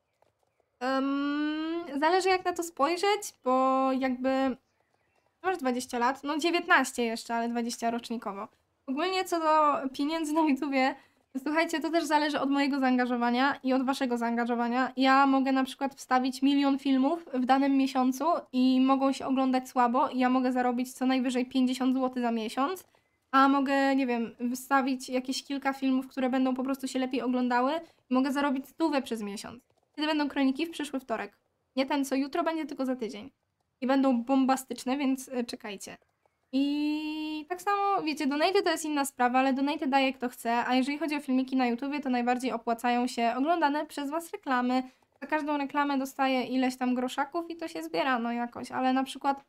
Zależy jak na to spojrzeć, bo jakby... Masz 20 lat, no 19 jeszcze, ale 20 rocznikowo. Ogólnie co do pieniędzy na YouTubie, słuchajcie, to też zależy od mojego zaangażowania i od waszego zaangażowania. Ja mogę na przykład wstawić 1 000 000 filmów w danym miesiącu i mogą się oglądać słabo i ja mogę zarobić co najwyżej 50 zł za miesiąc, a mogę, nie wiem, wystawić jakieś kilka filmów, które będą po prostu się lepiej oglądały i mogę zarobić 100 przez miesiąc. Kiedy będą kroniki? W przyszły wtorek. Nie ten, co jutro będzie, tylko za tydzień. I będą bombastyczne, więc czekajcie. I tak samo, wiecie, donate to jest inna sprawa, ale donate daje kto chce, a jeżeli chodzi o filmiki na YouTubie, to najbardziej opłacają się oglądane przez was reklamy. Za każdą reklamę dostaję ileś tam groszaków i to się zbiera, no jakoś, ale na przykład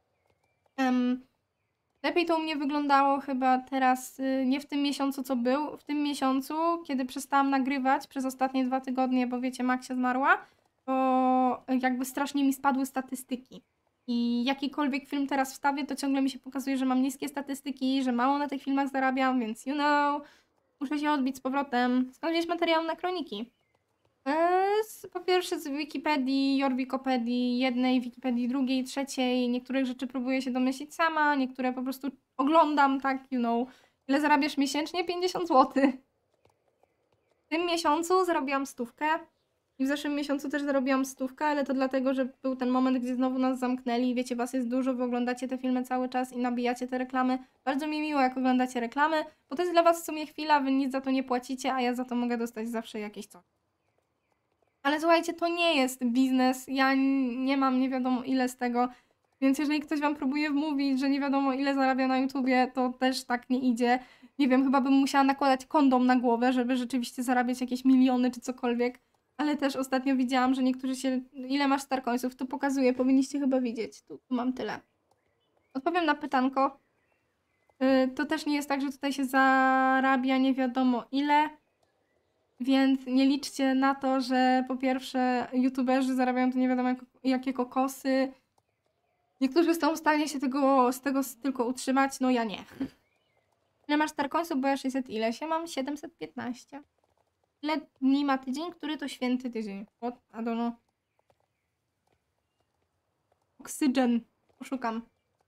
lepiej to u mnie wyglądało chyba teraz, nie w tym miesiącu, co był, w tym miesiącu, kiedy przestałam nagrywać przez ostatnie 2 tygodnie, bo wiecie, Maksia zmarła, to jakby strasznie mi spadły statystyki. I jakikolwiek film teraz wstawię, to ciągle mi się pokazuje, że mam niskie statystyki, że mało na tych filmach zarabiam, więc muszę się odbić z powrotem. Skąd wziąć materiał na kroniki? Po pierwsze z Wikipedii, Jorwikopedii, jednej Wikipedii, drugiej, trzeciej. Niektórych rzeczy próbuję się domyślić sama, niektóre po prostu oglądam, tak, Ile zarabiasz miesięcznie? 50 zł. W tym miesiącu zarobiłam 100. I w zeszłym miesiącu też zarobiłam 100, ale to dlatego, że był ten moment, gdzie znowu nas zamknęli. Wiecie, was jest dużo, wy oglądacie te filmy cały czas i nabijacie te reklamy. Bardzo mi miło, jak oglądacie reklamy, bo to jest dla was w sumie chwila, wy nic za to nie płacicie, a ja za to mogę dostać zawsze jakieś coś. Ale słuchajcie, to nie jest biznes, ja nie mam nie wiadomo ile z tego, więc jeżeli ktoś wam próbuje wmówić, że nie wiadomo ile zarabia na YouTubie, to też tak nie idzie. Nie wiem, chyba bym musiała nakładać kondom na głowę, żeby rzeczywiście zarabiać jakieś miliony czy cokolwiek. Ale też ostatnio widziałam, że niektórzy się... Ile masz starcoinsów? Tu pokazuję, powinniście chyba widzieć. Tu mam tyle. Odpowiem na pytanko. To też nie jest tak, że tutaj się zarabia nie wiadomo ile. Więc nie liczcie na to, że po pierwsze youtuberzy zarabiają to nie wiadomo jakie kokosy. Niektórzy są w stanie się z tego tylko utrzymać, no ja nie. Ile masz starcoinsów? Bo ja 600 ileś. Ja mam 715. Ile dni ma tydzień? Który to święty tydzień? What? I don't know. Oxygen. Poszukam.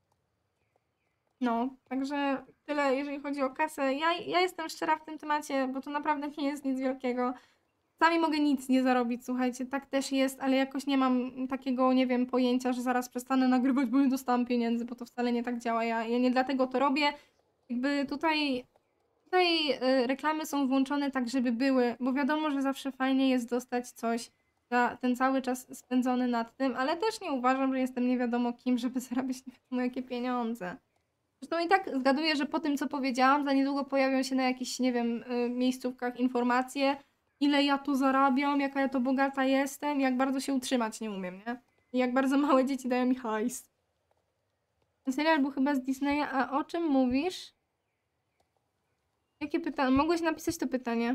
No, także tyle, jeżeli chodzi o kasę. Ja jestem szczera w tym temacie, bo to naprawdę nie jest nic wielkiego. Sami mogę nic nie zarobić, słuchajcie, tak też jest, ale jakoś nie mam takiego, nie wiem, pojęcia, że zaraz przestanę nagrywać, bo nie dostałam pieniędzy, bo to wcale nie tak działa. Ja nie dlatego to robię. Jakby tutaj reklamy są włączone tak, żeby były, bo wiadomo, że zawsze fajnie jest dostać coś za ten cały czas spędzony nad tym, ale też nie uważam, że jestem nie wiadomo kim, żeby zarabiać nie wiadomo jakie pieniądze. Zresztą i tak zgaduję, że po tym, co powiedziałam, za niedługo pojawią się na jakichś, nie wiem, miejscówkach informacje, ile ja tu zarabiam, jaka ja to bogata jestem, jak bardzo się utrzymać nie umiem, nie? I jak bardzo małe dzieci dają mi hajs. Ten serial był chyba z Disneya, a o czym mówisz? Jakie pytanie? Mogłeś napisać to pytanie.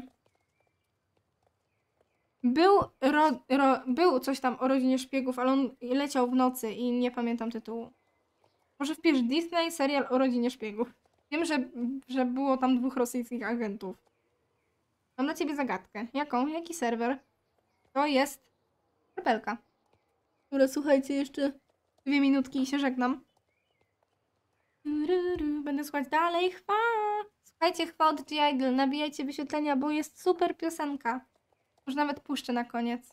Był coś tam o rodzinie szpiegów, ale on leciał w nocy i nie pamiętam tytułu. Może wpisz Disney serial o rodzinie szpiegów. Wiem, że było tam 2 rosyjskich agentów. Mam dla ciebie zagadkę. Jaką? Jaki serwer? To jest kropelka. Dobra, słuchajcie, jeszcze 2 minutki i się żegnam. Będę słuchać dalej. Słuchajcie, chwała od G-Idol. Nabijajcie wyświetlenia, bo jest super piosenka. Może nawet puszczę na koniec.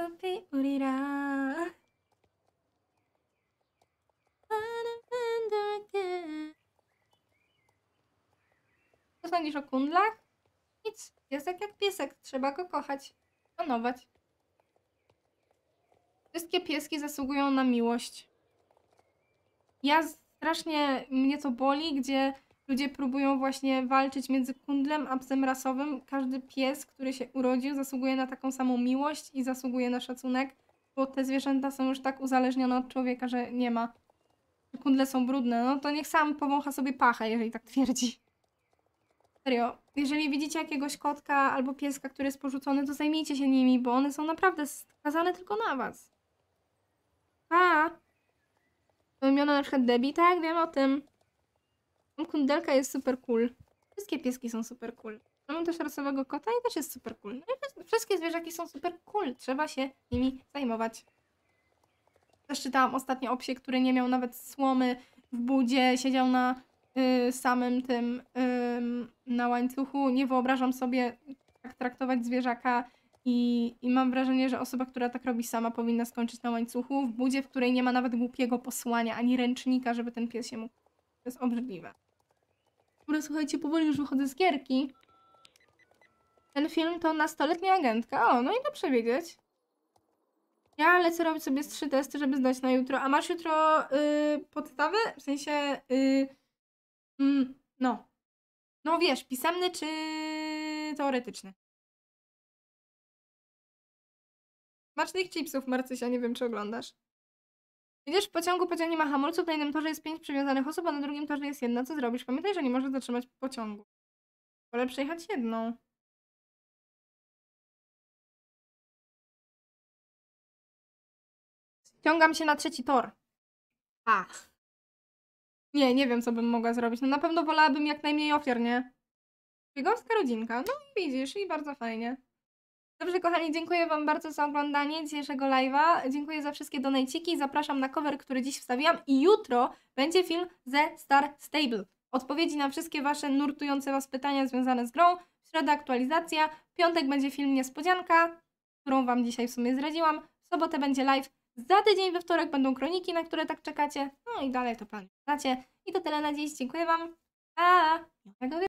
Co sądzisz o kundlach? Nic. Piesek jak piesek. Trzeba go kochać. Szanować. Wszystkie pieski zasługują na miłość. Strasznie mnie to boli, gdzie ludzie próbują właśnie walczyć między kundlem a psem rasowym. Każdy pies, który się urodził, zasługuje na taką samą miłość i zasługuje na szacunek, bo te zwierzęta są już tak uzależnione od człowieka, że nie ma. Kundle są brudne, no to niech sam powącha sobie pachę, jeżeli tak twierdzi. Serio, jeżeli widzicie jakiegoś kotka albo pieska, który jest porzucony, to zajmijcie się nimi, bo one są naprawdę skazane tylko na was. Wymiana na przykład Debbie, tak? Wiem o tym. Kundelka jest super cool. Wszystkie pieski są super cool. Mam też rasowego kota i też jest super cool. No i wszystkie zwierzaki są super cool. Trzeba się nimi zajmować. Też czytałam ostatnio o psie, który nie miał nawet słomy w budzie. Siedział na samym tym na łańcuchu. Nie wyobrażam sobie tak traktować zwierzaka. I mam wrażenie, że osoba, która tak robi sama, powinna skończyć na łańcuchu w budzie, w której nie ma nawet głupiego posłania, ani ręcznika, żeby ten pies się mógł... To jest obrzydliwe. Dobra, słuchajcie, powoli już wychodzę z gierki. Ten film to nastoletnia agentka. O, no i dobrze wiedzieć. Ja lecę robić sobie 3 testy, żeby zdać na jutro. A masz jutro podstawy? W sensie... no. No wiesz, pisemny czy teoretyczny? Smacznych chipsów, Marcysia, nie wiem czy oglądasz. Jedziesz w pociągu, pociąg nie ma hamulców, na jednym torze jest 5 przywiązanych osób, a na drugim torze jest 1. Co zrobisz? Pamiętaj, że nie możesz zatrzymać pociągu. Wolę przejechać jedną. Ściągam się na 3. tor. Nie wiem co bym mogła zrobić. No na pewno wolałabym jak najmniej ofiar, nie? Szpiegowska rodzinka. No i widzisz, i bardzo fajnie. Dobrze, kochani, dziękuję wam bardzo za oglądanie dzisiejszego live'a. Dziękuję za wszystkie donajciki. Zapraszam na cover, który dziś wstawiłam. I jutro będzie film ze Star Stable. Odpowiedzi na wszystkie wasze nurtujące was pytania związane z grą. W środę aktualizacja. W piątek będzie film niespodzianka, którą wam dzisiaj w sumie zdradziłam. W sobotę będzie live. Za tydzień we wtorek będą kroniki, na które tak czekacie. No i dalej to plan znacie. I to tyle na dziś. Dziękuję wam. Pa!